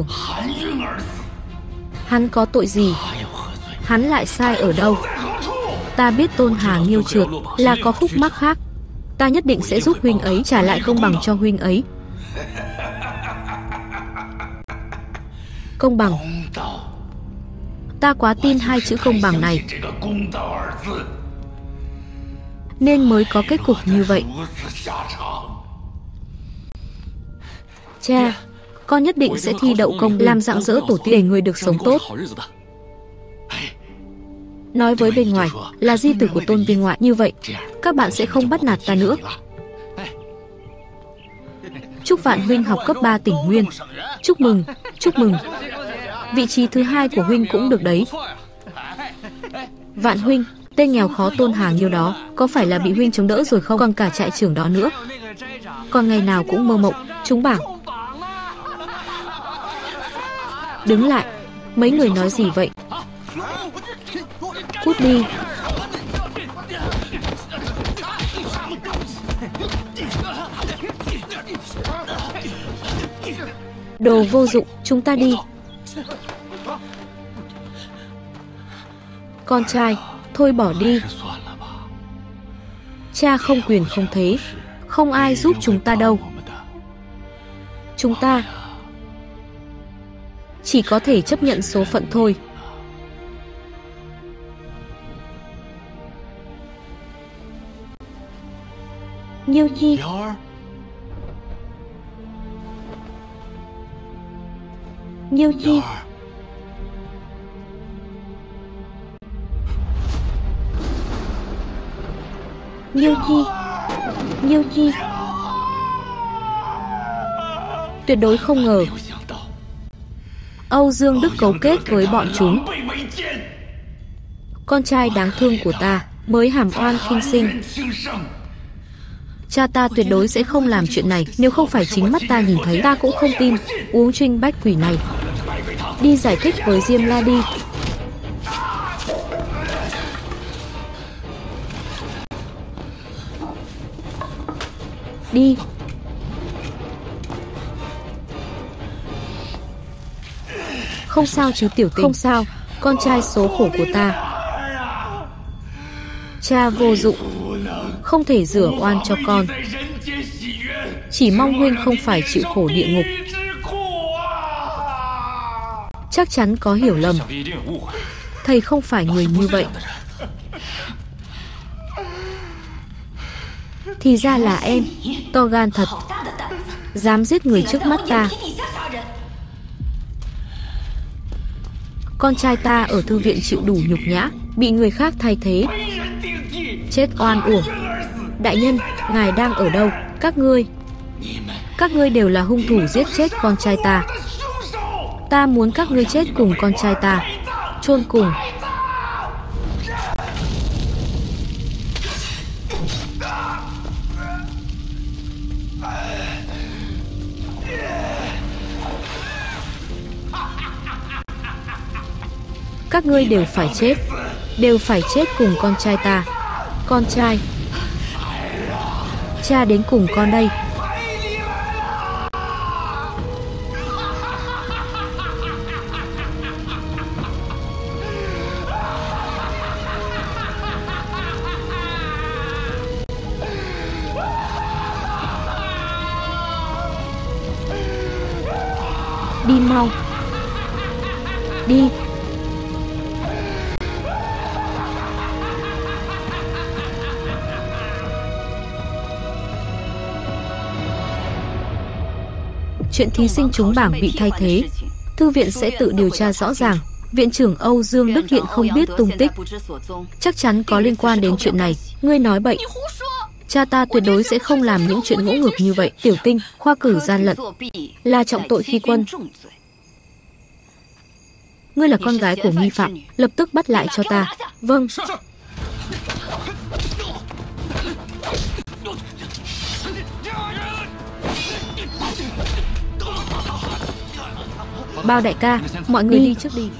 Hắn có tội gì? Hắn lại sai ở đâu? Ta biết Tôn Hàng Nghiêu trượt là có khúc mắc khác, ta nhất định sẽ giúp huynh ấy trả lại công bằng cho huynh ấy. Công bằng? Ta quá tin hai chữ công bằng này, nên mới có kết cục như vậy. Cha, con nhất định sẽ thi đậu công, làm rạng rỡ tổ tiên để người được sống tốt. Nói với bên ngoài là di tử của Tôn viên ngoại, như vậy các bạn sẽ không bắt nạt ta nữa. Chúc Vạn huynh học cấp ba tỉnh nguyên. Chúc mừng, chúc mừng. Vị trí thứ hai của huynh cũng được đấy. Vạn huynh, tên nghèo khó Tôn Hàng Nghiêu đó có phải là bị huynh chống đỡ rồi không? Còn cả trại trưởng đó nữa, còn ngày nào cũng mơ mộng trúng bảng. Đứng lại, mấy người nói gì vậy? Cút đi. Đồ vô dụng, chúng ta đi. Con trai, thôi bỏ đi. Cha không quyền không thế, không ai giúp chúng ta đâu. Chúng ta chỉ có thể chấp nhận số phận thôi. Nghiêu Nhi, Nghiêu Nhi, Nghiêu Nhi, Nghiêu Nhi. Tuyệt đối không ngờ Âu Dương Đức cấu kết với bọn chúng. Con trai đáng thương của ta mới hàm oan khinh sinh. Cha ta tuyệt đối sẽ không làm chuyện này, nếu không phải chính mắt ta nhìn thấy ta cũng không tin. Uống trinh bách quỷ này. Đi giải thích với Diêm La đi. Đi. Không sao chứ tiểu tình. Không sao, con trai số khổ của ta. Cha vô dụng, không thể rửa oan cho con. Chỉ mong huynh không phải chịu khổ địa ngục. Chắc chắn có hiểu lầm. Thầy không phải người như vậy. Thì ra là em, to gan thật, dám giết người trước mắt ta. Con trai ta ở thư viện chịu đủ nhục nhã, bị người khác thay thế, chết oan uổng. Đại nhân, ngài đang ở đâu? Các ngươi Các ngươi đều là hung thủ giết chết con trai ta. Ta muốn các ngươi chết cùng con trai ta, chôn cùng. Các ngươi đều phải chết, đều phải chết cùng con trai ta. Con trai, cha đến cùng con đây. Đi mau, đi. Chuyện thí sinh trúng bảng bị thay thế, thư viện sẽ tự điều tra rõ ràng. Viện trưởng Âu Dương Đức hiện không biết tung tích, chắc chắn có liên quan đến chuyện này. Ngươi nói bậy. Cha ta tuyệt đối sẽ không làm những chuyện ngỗ ngược như vậy. Tiểu Tinh, khoa cử gian lận là trọng tội khi quân. Ngươi là con gái của nghi phạm, lập tức bắt lại cho ta. Vâng. Bao đại ca, mọi người đi, đi trước đi.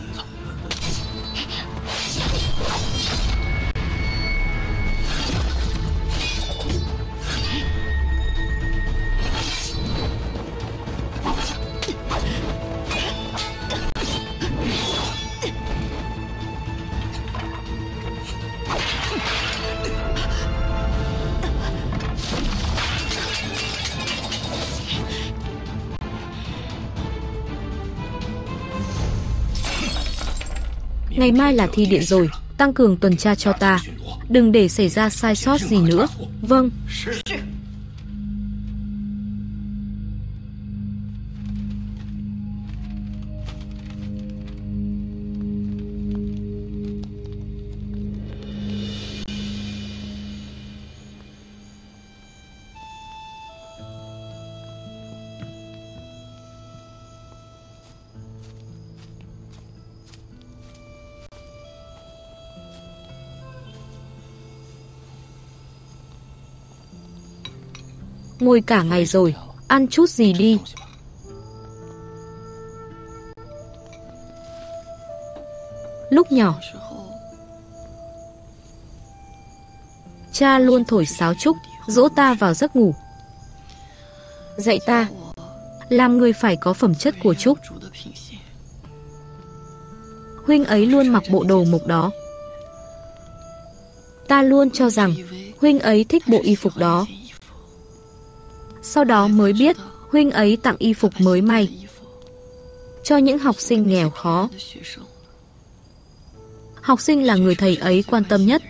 Ngày mai là thi điện rồi, tăng cường tuần tra cho ta, đừng để xảy ra sai sót gì nữa. Vâng. Ngồi cả ngày rồi, ăn chút gì đi. Lúc nhỏ, cha luôn thổi sáo trúc, dỗ ta vào giấc ngủ. Dạy ta, làm người phải có phẩm chất của trúc. Huynh ấy luôn mặc bộ đồ mộc đó. Ta luôn cho rằng huynh ấy thích bộ y phục đó. Sau đó mới biết huynh ấy tặng y phục mới may cho những học sinh nghèo khó. Học sinh là người thầy ấy quan tâm nhất.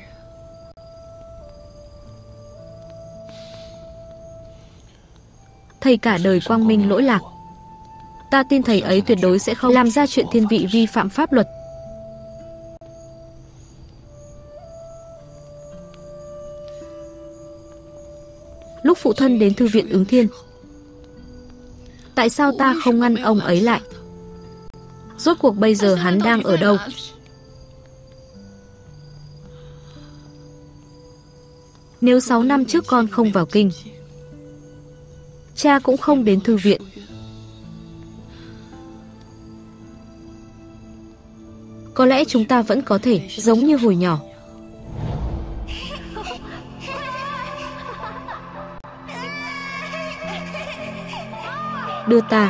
Thầy cả đời quang minh lỗi lạc. Ta tin thầy ấy tuyệt đối sẽ không làm ra chuyện thiên vị vi phạm pháp luật. Lúc phụ thân đến thư viện Ứng Thiên, tại sao ta không ngăn ông ấy lại? Rốt cuộc bây giờ hắn đang ở đâu? Nếu sáu năm trước con không vào kinh, cha cũng không đến thư viện, có lẽ chúng ta vẫn có thể giống như hồi nhỏ. Đưa ta.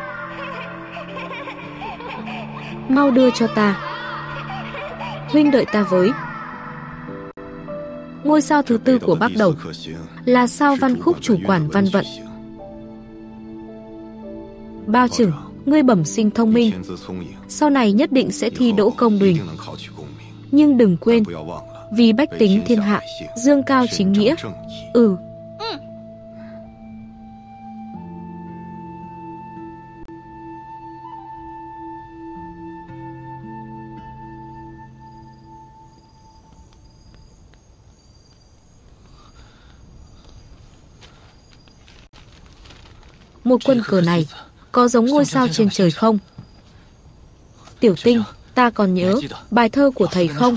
Mau đưa cho ta. Huynh đợi ta với. Ngôi sao thứ tư của Bắc Đầu là sao văn khúc chủ quản văn vận. Bao chừng, ngươi bẩm sinh thông minh, sau này nhất định sẽ thi đỗ công đình. Nhưng đừng quên, vì bách tính thiên hạ, dương cao chính nghĩa. Ừ. Một quân cờ này có giống ngôi sao trên trời không? Tiểu Tinh, ta còn nhớ bài thơ của thầy không?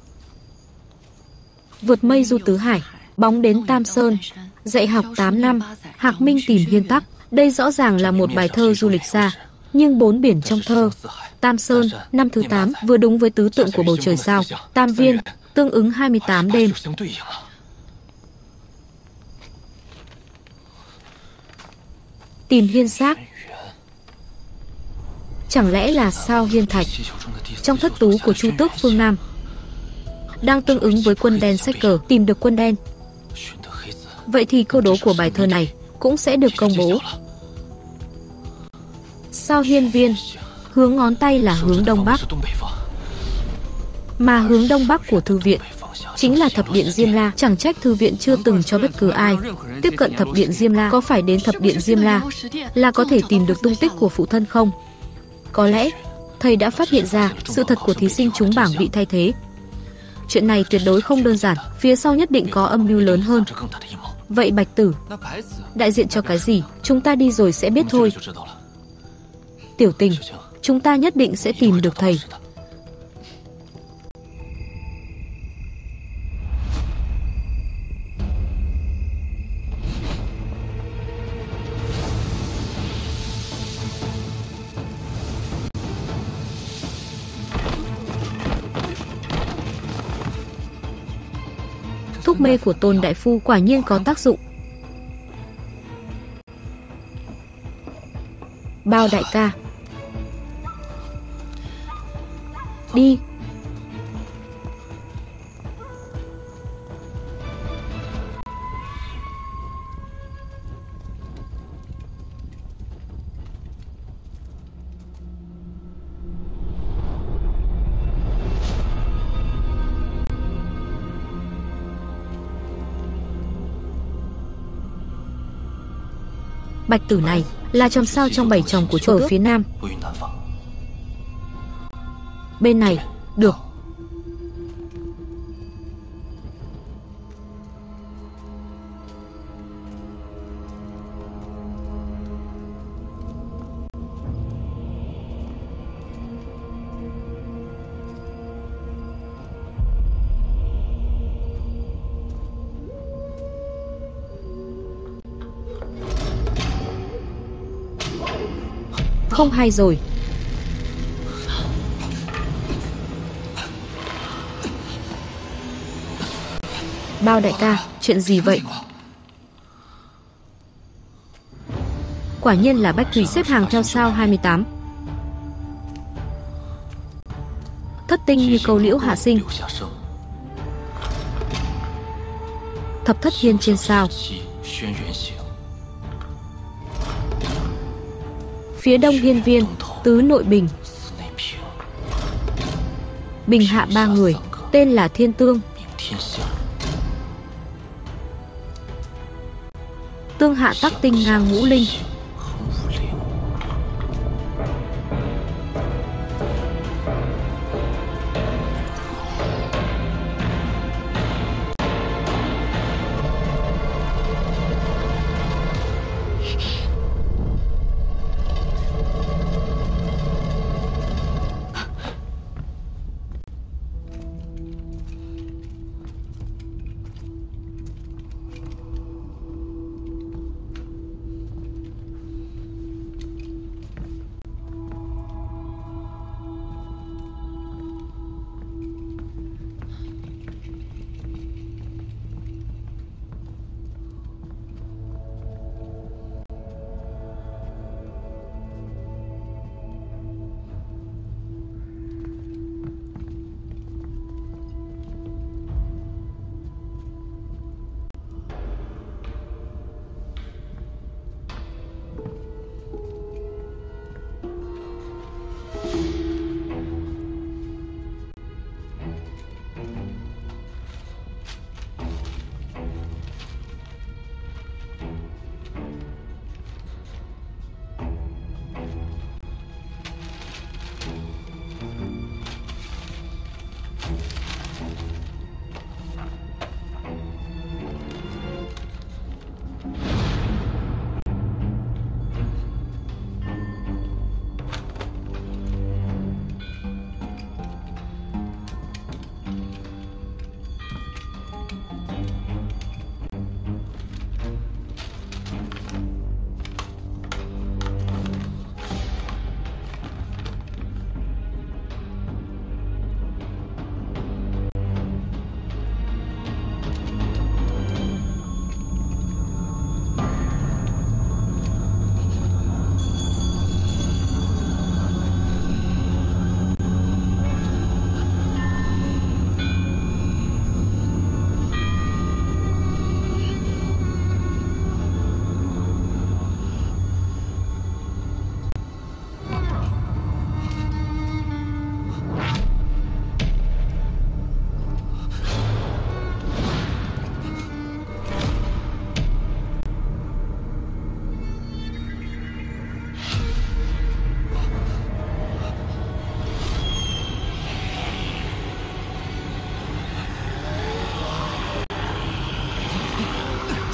Vượt mây du tứ hải, bóng đến Tam Sơn, dạy học tám năm, Hạc Minh tìm hiên tắc. Đây rõ ràng là một bài thơ du lịch xa, nhưng bốn biển trong thơ. Tam Sơn, năm thứ tám, vừa đúng với tứ tượng của bầu trời sao. Tam Viên, tương ứng hai mươi tám đêm. Tìm hiên xác, chẳng lẽ là sao hiên thạch trong thất tú của Chu Tước phương Nam, đang tương ứng với quân đen sách cờ, tìm được quân đen. Vậy thì câu đố của bài thơ này cũng sẽ được công bố. Sao hiên viên, hướng ngón tay là hướng đông bắc, mà hướng đông bắc của thư viện chính là thập điện Diêm La. Chẳng trách thư viện chưa từng cho bất cứ ai tiếp cận thập điện Diêm La. Có phải đến thập điện Diêm La là có thể tìm được tung tích của phụ thân không? Có lẽ thầy đã phát hiện ra sự thật của thí sinh trúng bảng bị thay thế. Chuyện này tuyệt đối không đơn giản, phía sau nhất định có âm mưu lớn hơn. Vậy Bạch Tử đại diện cho cái gì? Chúng ta đi rồi sẽ biết thôi. Tiểu Tình, chúng ta nhất định sẽ tìm được thầy. Thuốc mê của Tôn đại phu quả nhiên có tác dụng. Bao đại ca, đi. Bạch Tử này là chòm sao trong bảy chòm của Chu Tước ở phía Nam. Bên này, được. Không hay rồi. Bao đại ca, chuyện gì vậy? Quả nhiên là Bách Thủy xếp hàng theo sao hai mươi tám. Thất tinh như câu liễu hạ sinh. Thập thất hiên trên sao. Phía đông hiên viên, tứ nội bình. Bình hạ ba người, tên là Thiên Tương. Tương hạ tắc tinh ngang ngũ linh.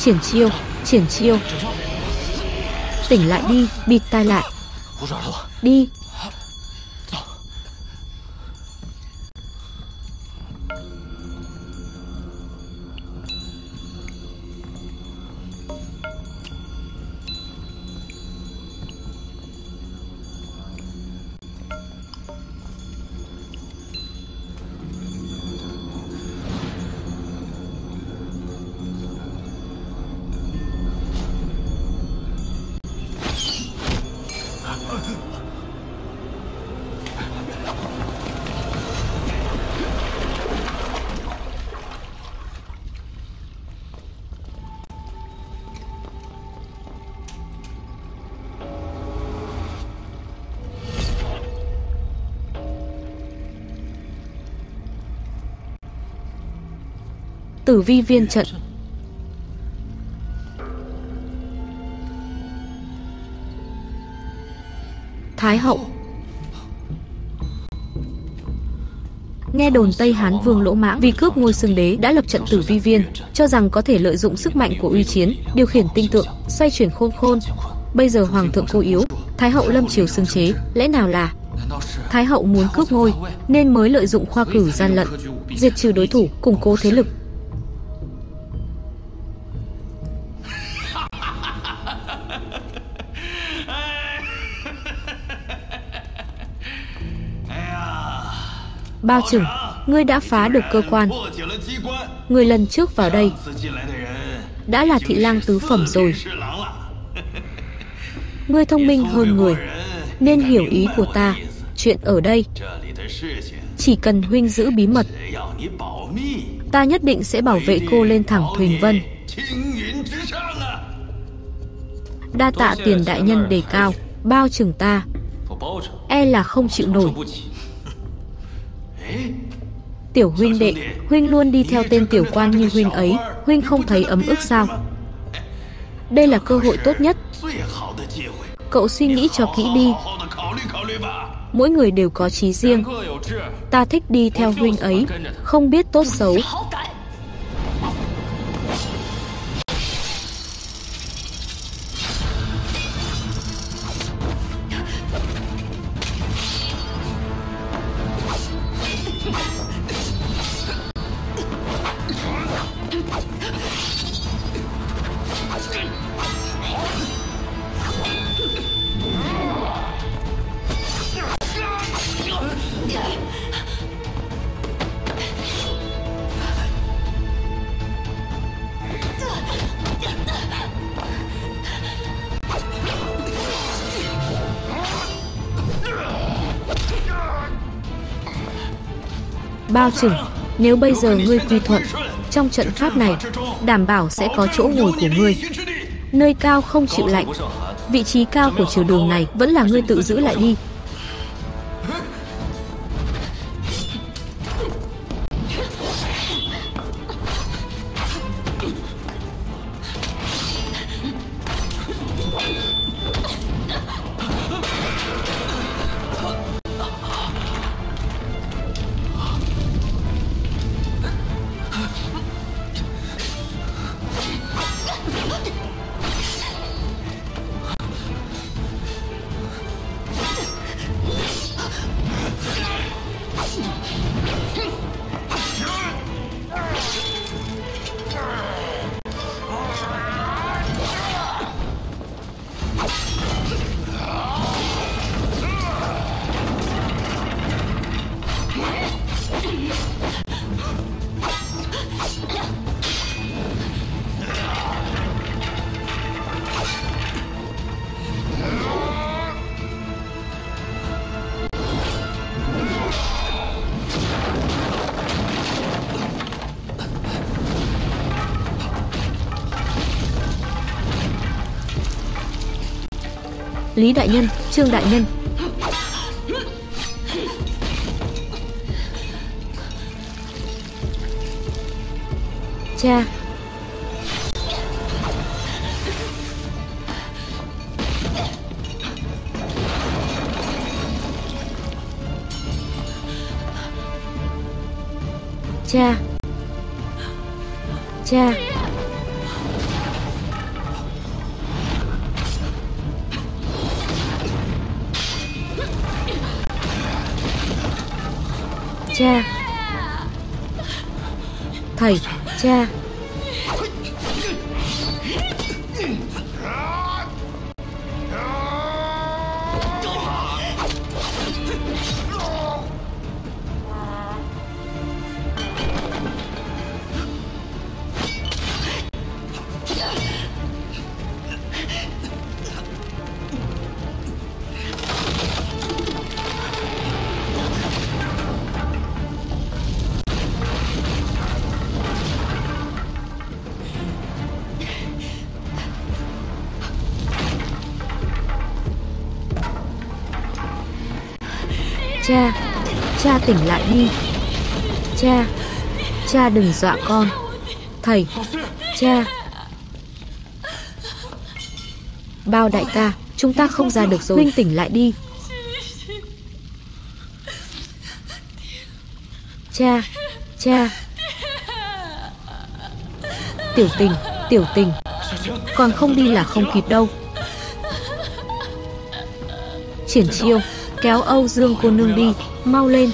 Triển chiêu, triển chiêu. Tỉnh lại đi, bịt tai lại. Đi. Tử vi viên trận. Thái hậu. Nghe đồn Tây Hán vương Lỗ Mãng vì cướp ngôi xưng đế đã lập trận Tử vi viên, cho rằng có thể lợi dụng sức mạnh của uy chiến, điều khiển tinh tượng, xoay chuyển khôn khôn. Bây giờ hoàng thượng cô yếu, thái hậu lâm triều xưng chế, lẽ nào là thái hậu muốn cướp ngôi nên mới lợi dụng khoa cử gian lận, diệt trừ đối thủ, củng cố thế lực. Bao Trừng, ngươi đã phá được cơ quan. Người lần trước vào đây đã là thị lang tứ phẩm rồi. Ngươi thông minh hơn người, nên hiểu ý của ta. Chuyện ở đây chỉ cần huynh giữ bí mật, ta nhất định sẽ bảo vệ cô lên thẳng Thùy Vân. Đa tạ tiền đại nhân đề cao. Bao Trừng ta e là không chịu nổi. Tiểu huynh đệ, huynh luôn đi theo tên tiểu quan như huynh ấy, huynh không thấy ấm ức sao? Đây là cơ hội tốt nhất. Cậu suy nghĩ cho kỹ đi. Mỗi người đều có chí riêng. Ta thích đi theo huynh ấy, không biết tốt xấu. Bao Trừng, nếu bây giờ ngươi quy thuận, trong trận pháp này, đảm bảo sẽ có chỗ ngồi của ngươi. Nơi cao không chịu lạnh, vị trí cao của triều đường này vẫn là ngươi tự giữ lại đi. Lý đại nhân, Trương đại nhân. Cha. Cha. Cha. Cha. Thầy, cha. Cha, cha tỉnh lại đi. Cha, cha đừng dọa con. Thầy, cha. Bao đại ca, chúng ta không ra được rồi. Huynh tỉnh lại đi. Cha, cha. Tiểu Tình, Tiểu Tình, còn không đi là không kịp đâu. Triển Chiêu, kéo Âu Dương cô nương đi, mau lên.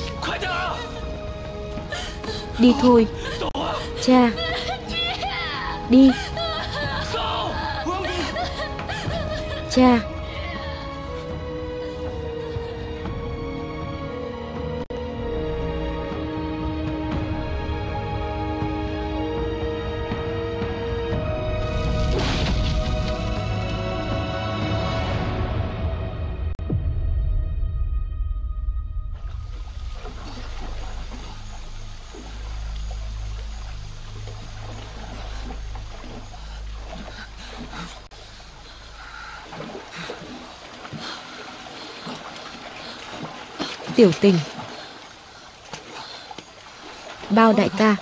Đi thôi. Cha. Đi. Cha. Tiểu Tình. Bao đại ca.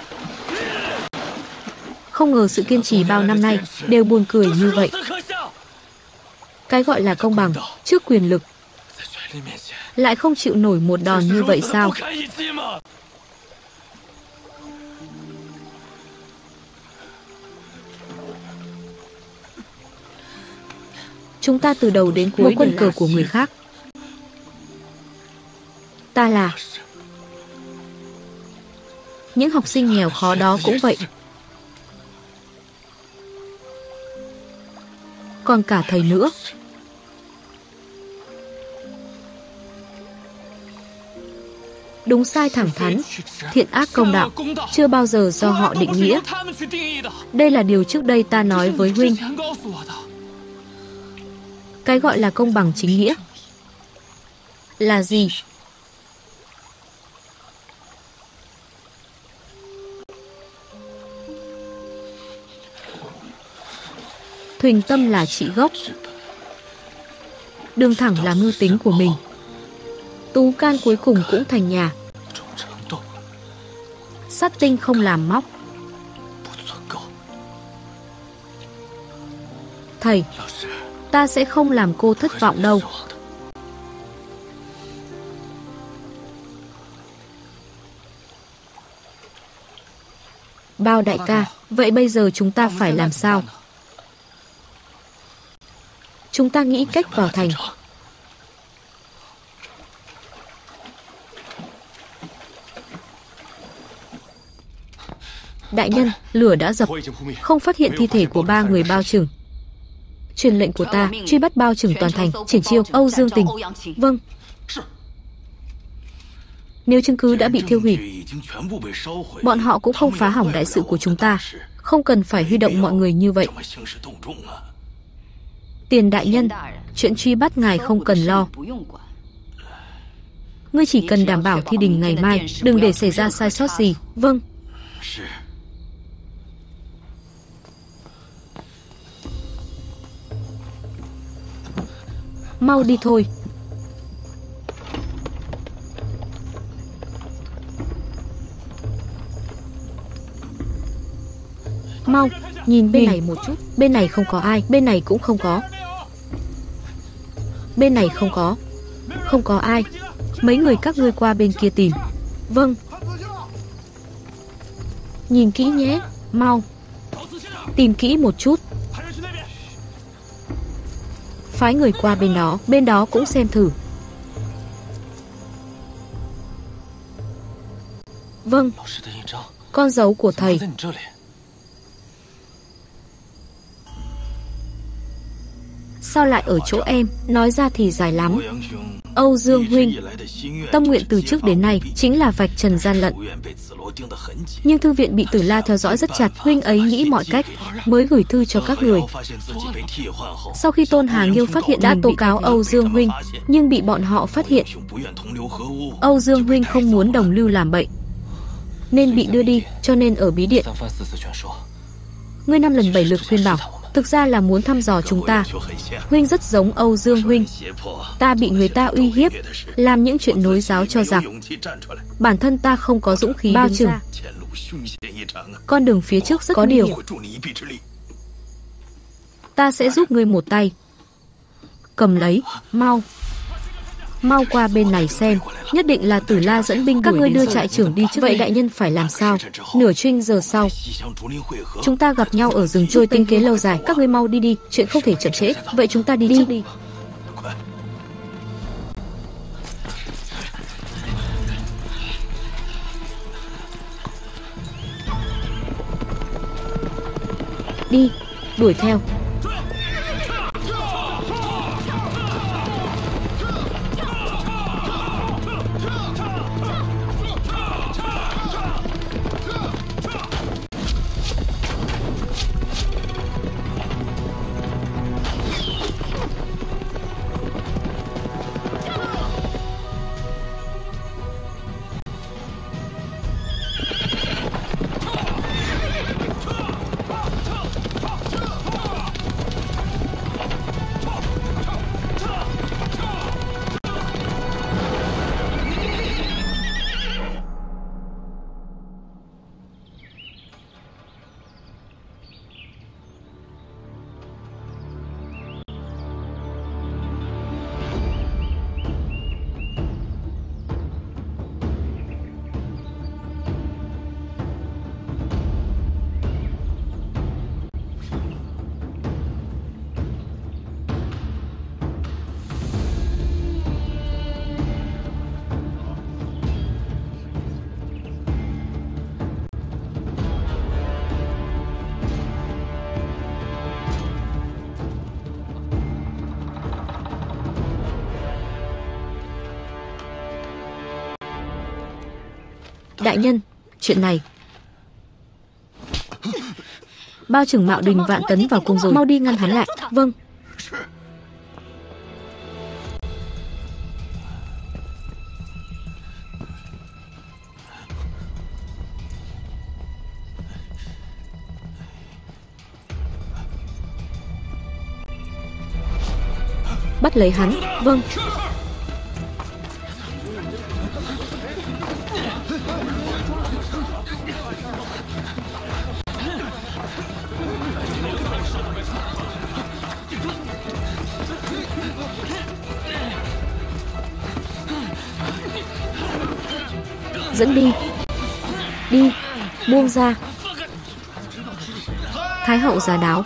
Không ngờ sự kiên trì bao năm nay đều buồn cười như vậy. Cái gọi là công bằng trước quyền lực lại không chịu nổi một đòn như vậy sao? Chúng ta từ đầu đến cuối quân cờ của người khác. Ta là những học sinh nghèo khó đó cũng vậy. Còn cả thầy nữa. Đúng sai thẳng thắn, thiện ác công đạo chưa bao giờ do họ định nghĩa. Đây là điều trước đây ta nói với huynh. Cái gọi là công bằng chính nghĩa là gì? Thuỳnh tâm là trị gốc, đường thẳng là mưu tính của mình. Tú can cuối cùng cũng thành nhà. Sát tinh không làm móc. Thầy, ta sẽ không làm cô thất vọng đâu. Bao đại ca, vậy bây giờ chúng ta phải làm sao? Chúng ta nghĩ cách vào thành. Đại nhân, lửa đã dập, không phát hiện thi thể của ba người Bao Trừng. Truyền lệnh của ta, truy bắt Bao Trừng toàn thành. Triển Chiêu, Âu Dương Tình. Vâng. Nếu chứng cứ đã bị thiêu hủy, bọn họ cũng không phá hỏng đại sự của chúng ta. Không cần phải huy động mọi người như vậy. Tiền đại nhân, chuyện truy bắt ngài không cần lo. Ngươi chỉ cần đảm bảo thi đình ngày mai, đừng để xảy ra sai sót gì. Vâng. Mau đi thôi. Mau, nhìn bên này một chút. Bên này không có ai, bên này cũng không có. Bên này không có. Không có ai. Mấy người các ngươi qua bên kia tìm. Vâng. Nhìn kỹ nhé. Mau. Tìm kỹ một chút. Phái người qua bên đó. Bên đó cũng xem thử. Vâng, con dấu của thầy. Sao lại ở chỗ em? Nói ra thì dài lắm. Âu Dương huynh, tâm nguyện từ trước đến nay chính là vạch trần gian lận. Nhưng thư viện bị Tử La theo dõi rất chặt, huynh ấy nghĩ mọi cách mới gửi thư cho các người. Sau khi Tôn Hà Nghiêu phát hiện đã tố cáo Âu Dương huynh, nhưng bị bọn họ phát hiện. Âu Dương huynh không muốn đồng lưu làm bậy, nên bị đưa đi, cho nên ở bí điện. Ngươi năm lần bảy lượt khuyên bảo, thực ra là muốn thăm dò chúng ta. Huynh rất giống Âu Dương huynh. Ta bị người ta uy hiếp, làm những chuyện nối giáo cho giặc. Bản thân ta không có dũng khí bao trùm. Con đường phía trước rất có điều. Ta sẽ giúp ngươi một tay. Cầm lấy, mau. Mau qua bên này xem. Nhất định là Tử La dẫn binh, các ngươi đưa trại trưởng đi trước. Vậy đại nhân phải làm sao? Nửa trinh giờ sau chúng ta gặp nhau ở rừng trôi tinh kế lâu dài. Các ngươi mau đi đi, chuyện không thể chậm trễ. Vậy chúng ta đi trước đi. Đi, đuổi theo. Đại nhân, chuyện này. Bao trưởng Mạo Đình Vạn Tấn vào cung rồi, mau đi ngăn hắn lại. Vâng. Bắt lấy hắn. Vâng. Dẫn đi. Đi, buông ra. Thái hậu giá đáo.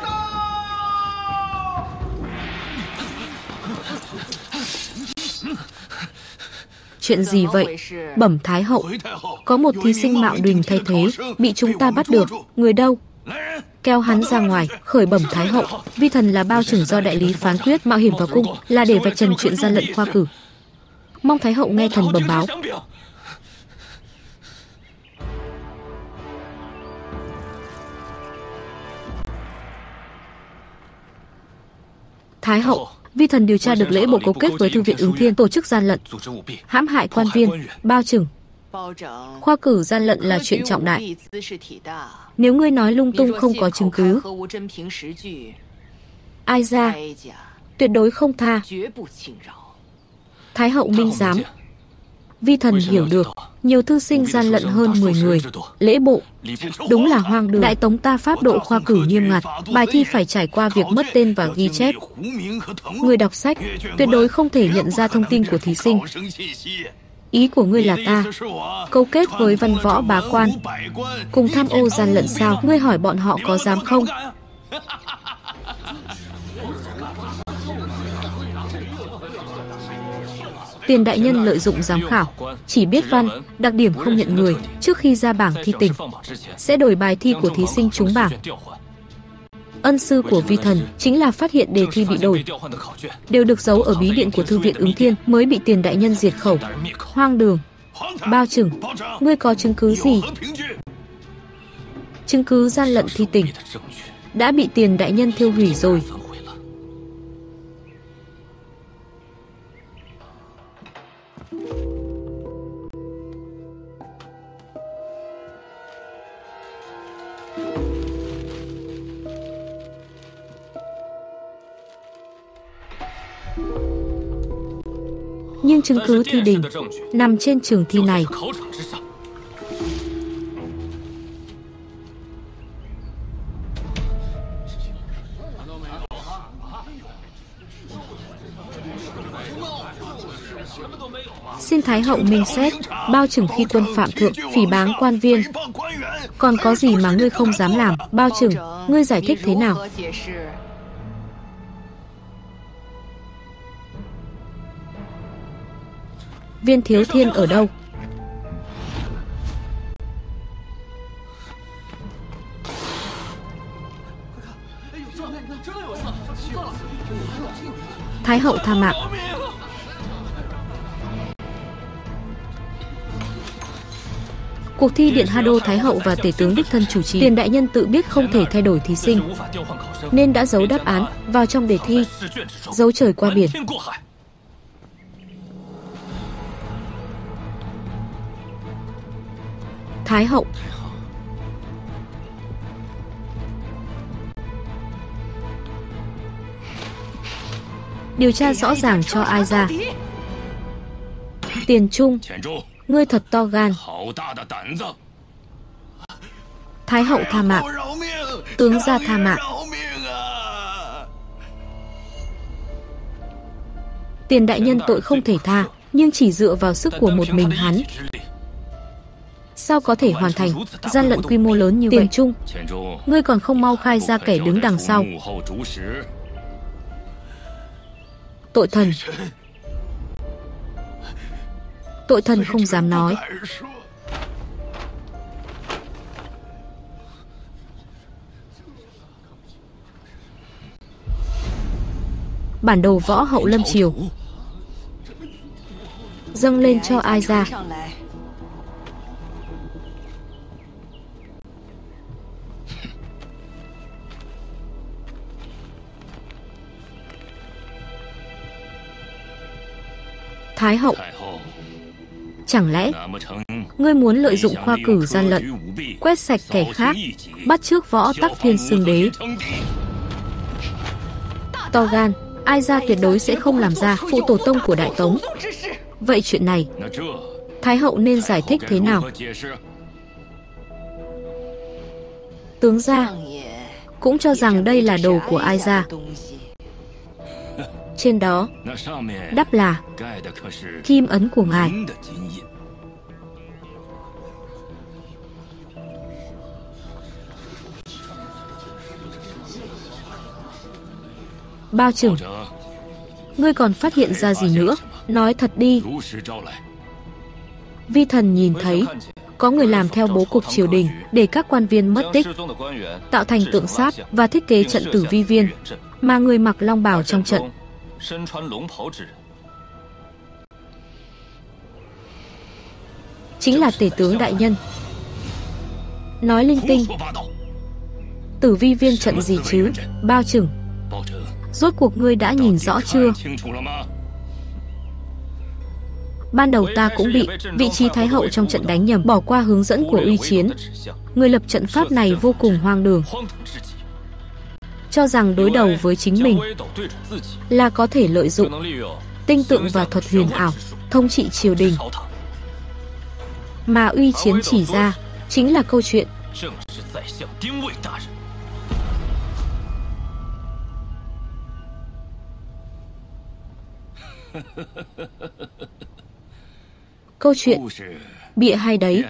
Chuyện gì vậy? Bẩm Thái hậu, có một thí sinh Mạo Đình thay thế, bị chúng ta bắt được. Người đâu? Kéo hắn ra ngoài. Khởi bẩm Thái hậu, vi thần là bao trưởng do đại lý phán quyết, mạo hiểm vào cung là để vạch trần chuyện gian lận khoa cử. Mong Thái hậu nghe thần bẩm báo. Thái hậu, vi thần điều tra được lễ bộ cấu kết với thư viện Ứng Thiên, tổ chức gian lận, hãm hại quan viên. Bao trưởng, khoa cử gian lận là chuyện trọng đại. Nếu ngươi nói lung tung không có chứng cứ, ai ra, tuyệt đối không tha. Thái hậu minh giám. Vi thần hiểu được, nhiều thư sinh gian lận hơn mười người. Lễ bộ đúng là hoang đường. Đại Tống ta pháp độ khoa cử nghiêm ngặt, bài thi phải trải qua việc mất tên và ghi chép. Người đọc sách tuyệt đối không thể nhận ra thông tin của thí sinh. Ý của ngươi là ta câu kết với văn võ bá quan cùng tham ô gian lận sao? Ngươi hỏi bọn họ có dám không? Tiền đại nhân lợi dụng giám khảo, chỉ biết văn, đặc điểm không nhận người, trước khi ra bảng thi tỉnh, sẽ đổi bài thi của thí sinh trúng bảng. Ân sư của vi thần chính là phát hiện đề thi bị đổi, đều được giấu ở bí điện của thư viện Ứng Thiên, mới bị tiền đại nhân diệt khẩu. Hoang đường! Bao Trừng, ngươi có chứng cứ gì? Chứng cứ gian lận thi tỉnh đã bị tiền đại nhân thiêu hủy rồi. Nhưng chứng cứ thi đình nằm trên trường thi này. Xin Thái hậu minh xét, Bao Trừng khi quân phạm thượng, phỉ báng quan viên, còn có gì mà ngươi không dám làm? Bao Trừng, ngươi giải thích thế nào? Viên Thiếu Thiên ở đâu? Thái hậu tha mạng. Cuộc thi Điện Ha Đô Thái hậu và tể tướng đích thân chủ trì. Tiền đại nhân tự biết không thể thay đổi thí sinh, nên đã giấu đáp án vào trong đề thi, giấu trời qua biển. Thái hậu, điều tra rõ ràng cho ai ra. Tiền Trung, ngươi thật to gan. Thái hậu tha mạng. Tướng gia tha mạng. Tiền đại nhân tội không thể tha, nhưng chỉ dựa vào sức của một mình hắn, sao có thể hoàn thành gian lận quy mô lớn như vậy? Tiền Trung, ngươi còn không mau khai ra kẻ đứng đằng sau. Tội thần. Tội thần không dám nói. Bản đồ võ hậu lâm triều dâng lên cho ai ra? Thái hậu, chẳng lẽ ngươi muốn lợi dụng khoa cử gian lận, quét sạch kẻ khác, bắt chước võ tắc thiên xưng đế? To gan, ai ra tuyệt đối sẽ không làm ra, phụ tổ tông của Đại Tống. Vậy chuyện này, Thái hậu nên giải thích thế nào? Tướng gia cũng cho rằng đây là đồ của ai ra. Trên đó đắp là kim ấn của ngài. Bao Trừng, ngươi còn phát hiện ra gì nữa? Nói thật đi. Vi thần nhìn thấy có người làm theo bố cục triều đình để các quan viên mất tích, tạo thành tượng sát và thiết kế trận tử vi viên, mà người mặc long bào trong trận chính là tể tướng đại nhân. Nói linh tinh. Tử vi viên trận gì chứ? Bao Trừng, rốt cuộc ngươi đã nhìn rõ chưa? Ban đầu ta cũng bị vị trí Thái hậu trong trận đánh nhầm, bỏ qua hướng dẫn của Uy Chiến. Người lập trận pháp này vô cùng hoang đường, cho rằng đối đầu với chính mình là có thể lợi dụng tinh tượng và thuật huyền ảo thông trị triều đình. Mà Uy Chiến chỉ ra chính là câu chuyện câu chuyện bịa hay đấy.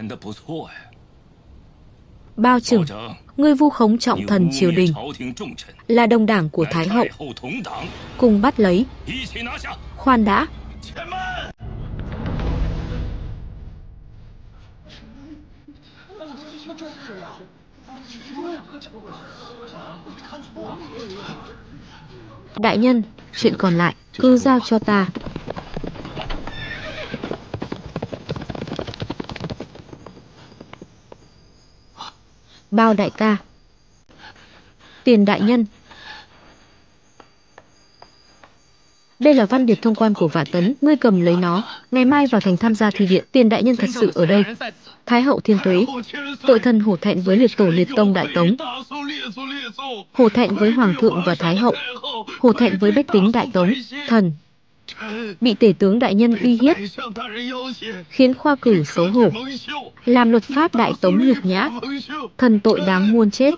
Bao Trừng, ngươi vu khống trọng thần triều đình, là đồng đảng của Thái hậu, cùng bắt lấy. Khoan đã. Đại nhân, chuyện còn lại cứ giao cho ta. Bao đại ca. Tiền đại nhân. Đây là văn điệp thông quan của Vạn Tấn, ngươi cầm lấy nó, ngày mai vào thành tham gia thi viện. Tiền đại nhân thật sự ở đây. Thái hậu thiên tuế. Tội thần hổ thẹn với liệt tổ liệt tông Đại Tống, hổ thẹn với hoàng thượng và thái hậu, hổ thẹn với bách tính Đại Tống. Thần bị tể tướng đại nhân uy hiếp, khiến khoa cử xấu hổ, làm luật pháp Đại Tống nhục nhã. Thần tội đáng muôn chết.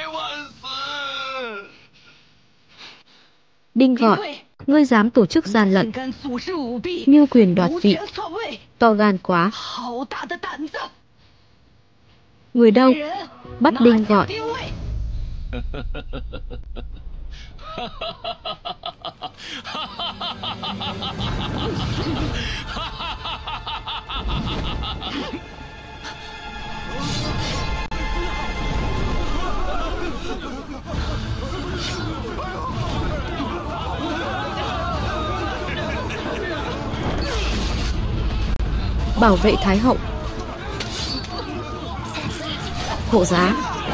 Đinh gọi. Ngươi dám tổ chức gian lận, mưu quyền đoạt vị, to gan quá. Người đâu? Bắt Đinh gọi. Bảo vệ Thái hậu. Hộ giá.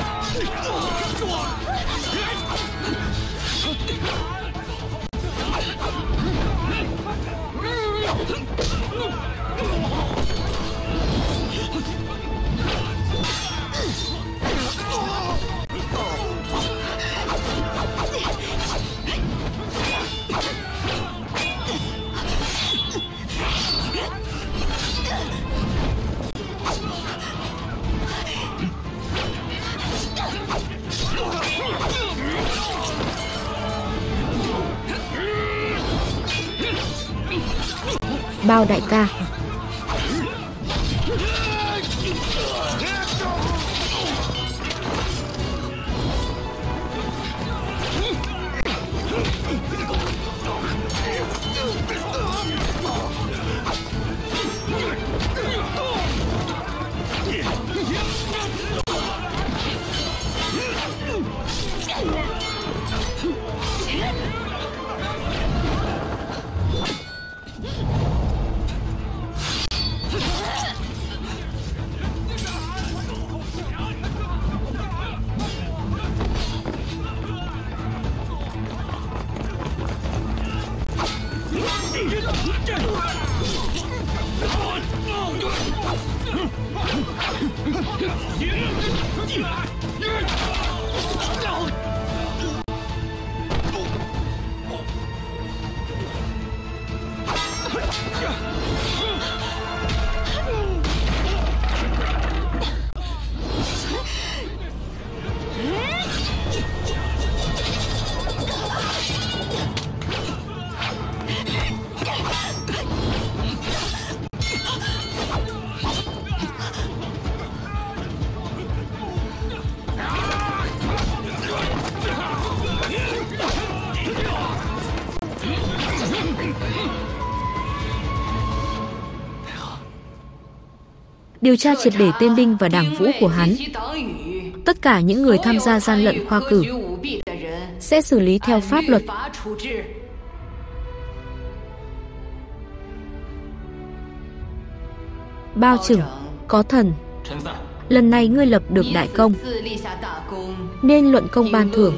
Bao đại ca. Điều tra triệt để tên Đinh và đảng vũ của hắn. Tất cả những người tham gia gian lận khoa cử sẽ xử lý theo pháp luật. Bao trưởng, có thần. Lần này ngươi lập được đại công, nên luận công ban thưởng.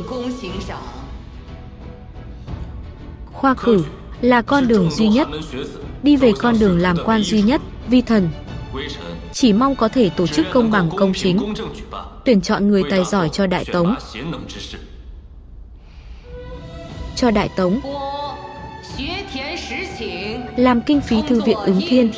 Khoa cử là con đường duy nhất, đi về con đường làm quan duy nhất. Vi thần chỉ mong có thể tổ chức công bằng công chính, tuyển chọn người tài giỏi cho Đại Tống. Cho Đại Tống làm kinh phí thư viện Ứng Thiên,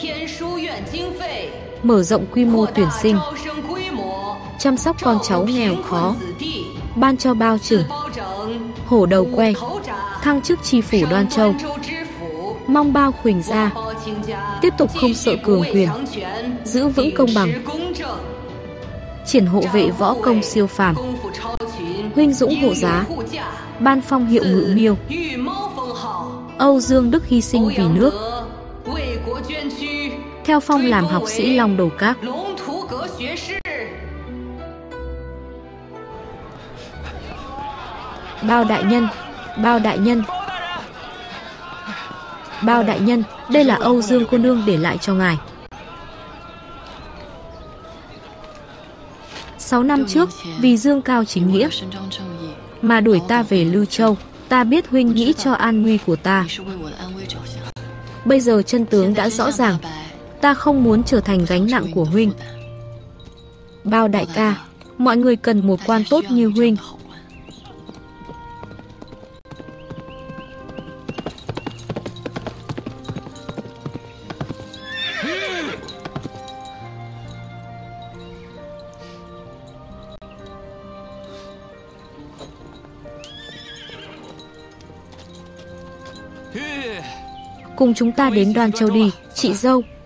mở rộng quy mô tuyển sinh, chăm sóc con cháu nghèo khó, ban cho bao trưởng, hổ đầu que, thăng chức tri phủ Đoan Châu. Mong bao Khuỳnh gia tiếp tục không sợ cường quyền, giữ vững công bằng, triển hộ vệ võ công siêu phàm, huynh dũng hộ giá, ban phong hiệu Ngự Miêu. Âu Dương Đức hy sinh vì nước, theo phong làm học sĩ Long Đầu Các. Bao đại nhân, bao đại nhân. Bao đại nhân, đây là Âu Dương cô nương để lại cho ngài. Sáu năm trước, vì dương cao chính nghĩa mà đuổi ta về Lưu Châu. Ta biết huynh nghĩ cho an nguy của ta. Bây giờ chân tướng đã rõ ràng, ta không muốn trở thành gánh nặng của huynh. Bao đại ca, mọi người cần một quan tốt như huynh. Cùng chúng ta đến Đoan Châu đi, chị dâu.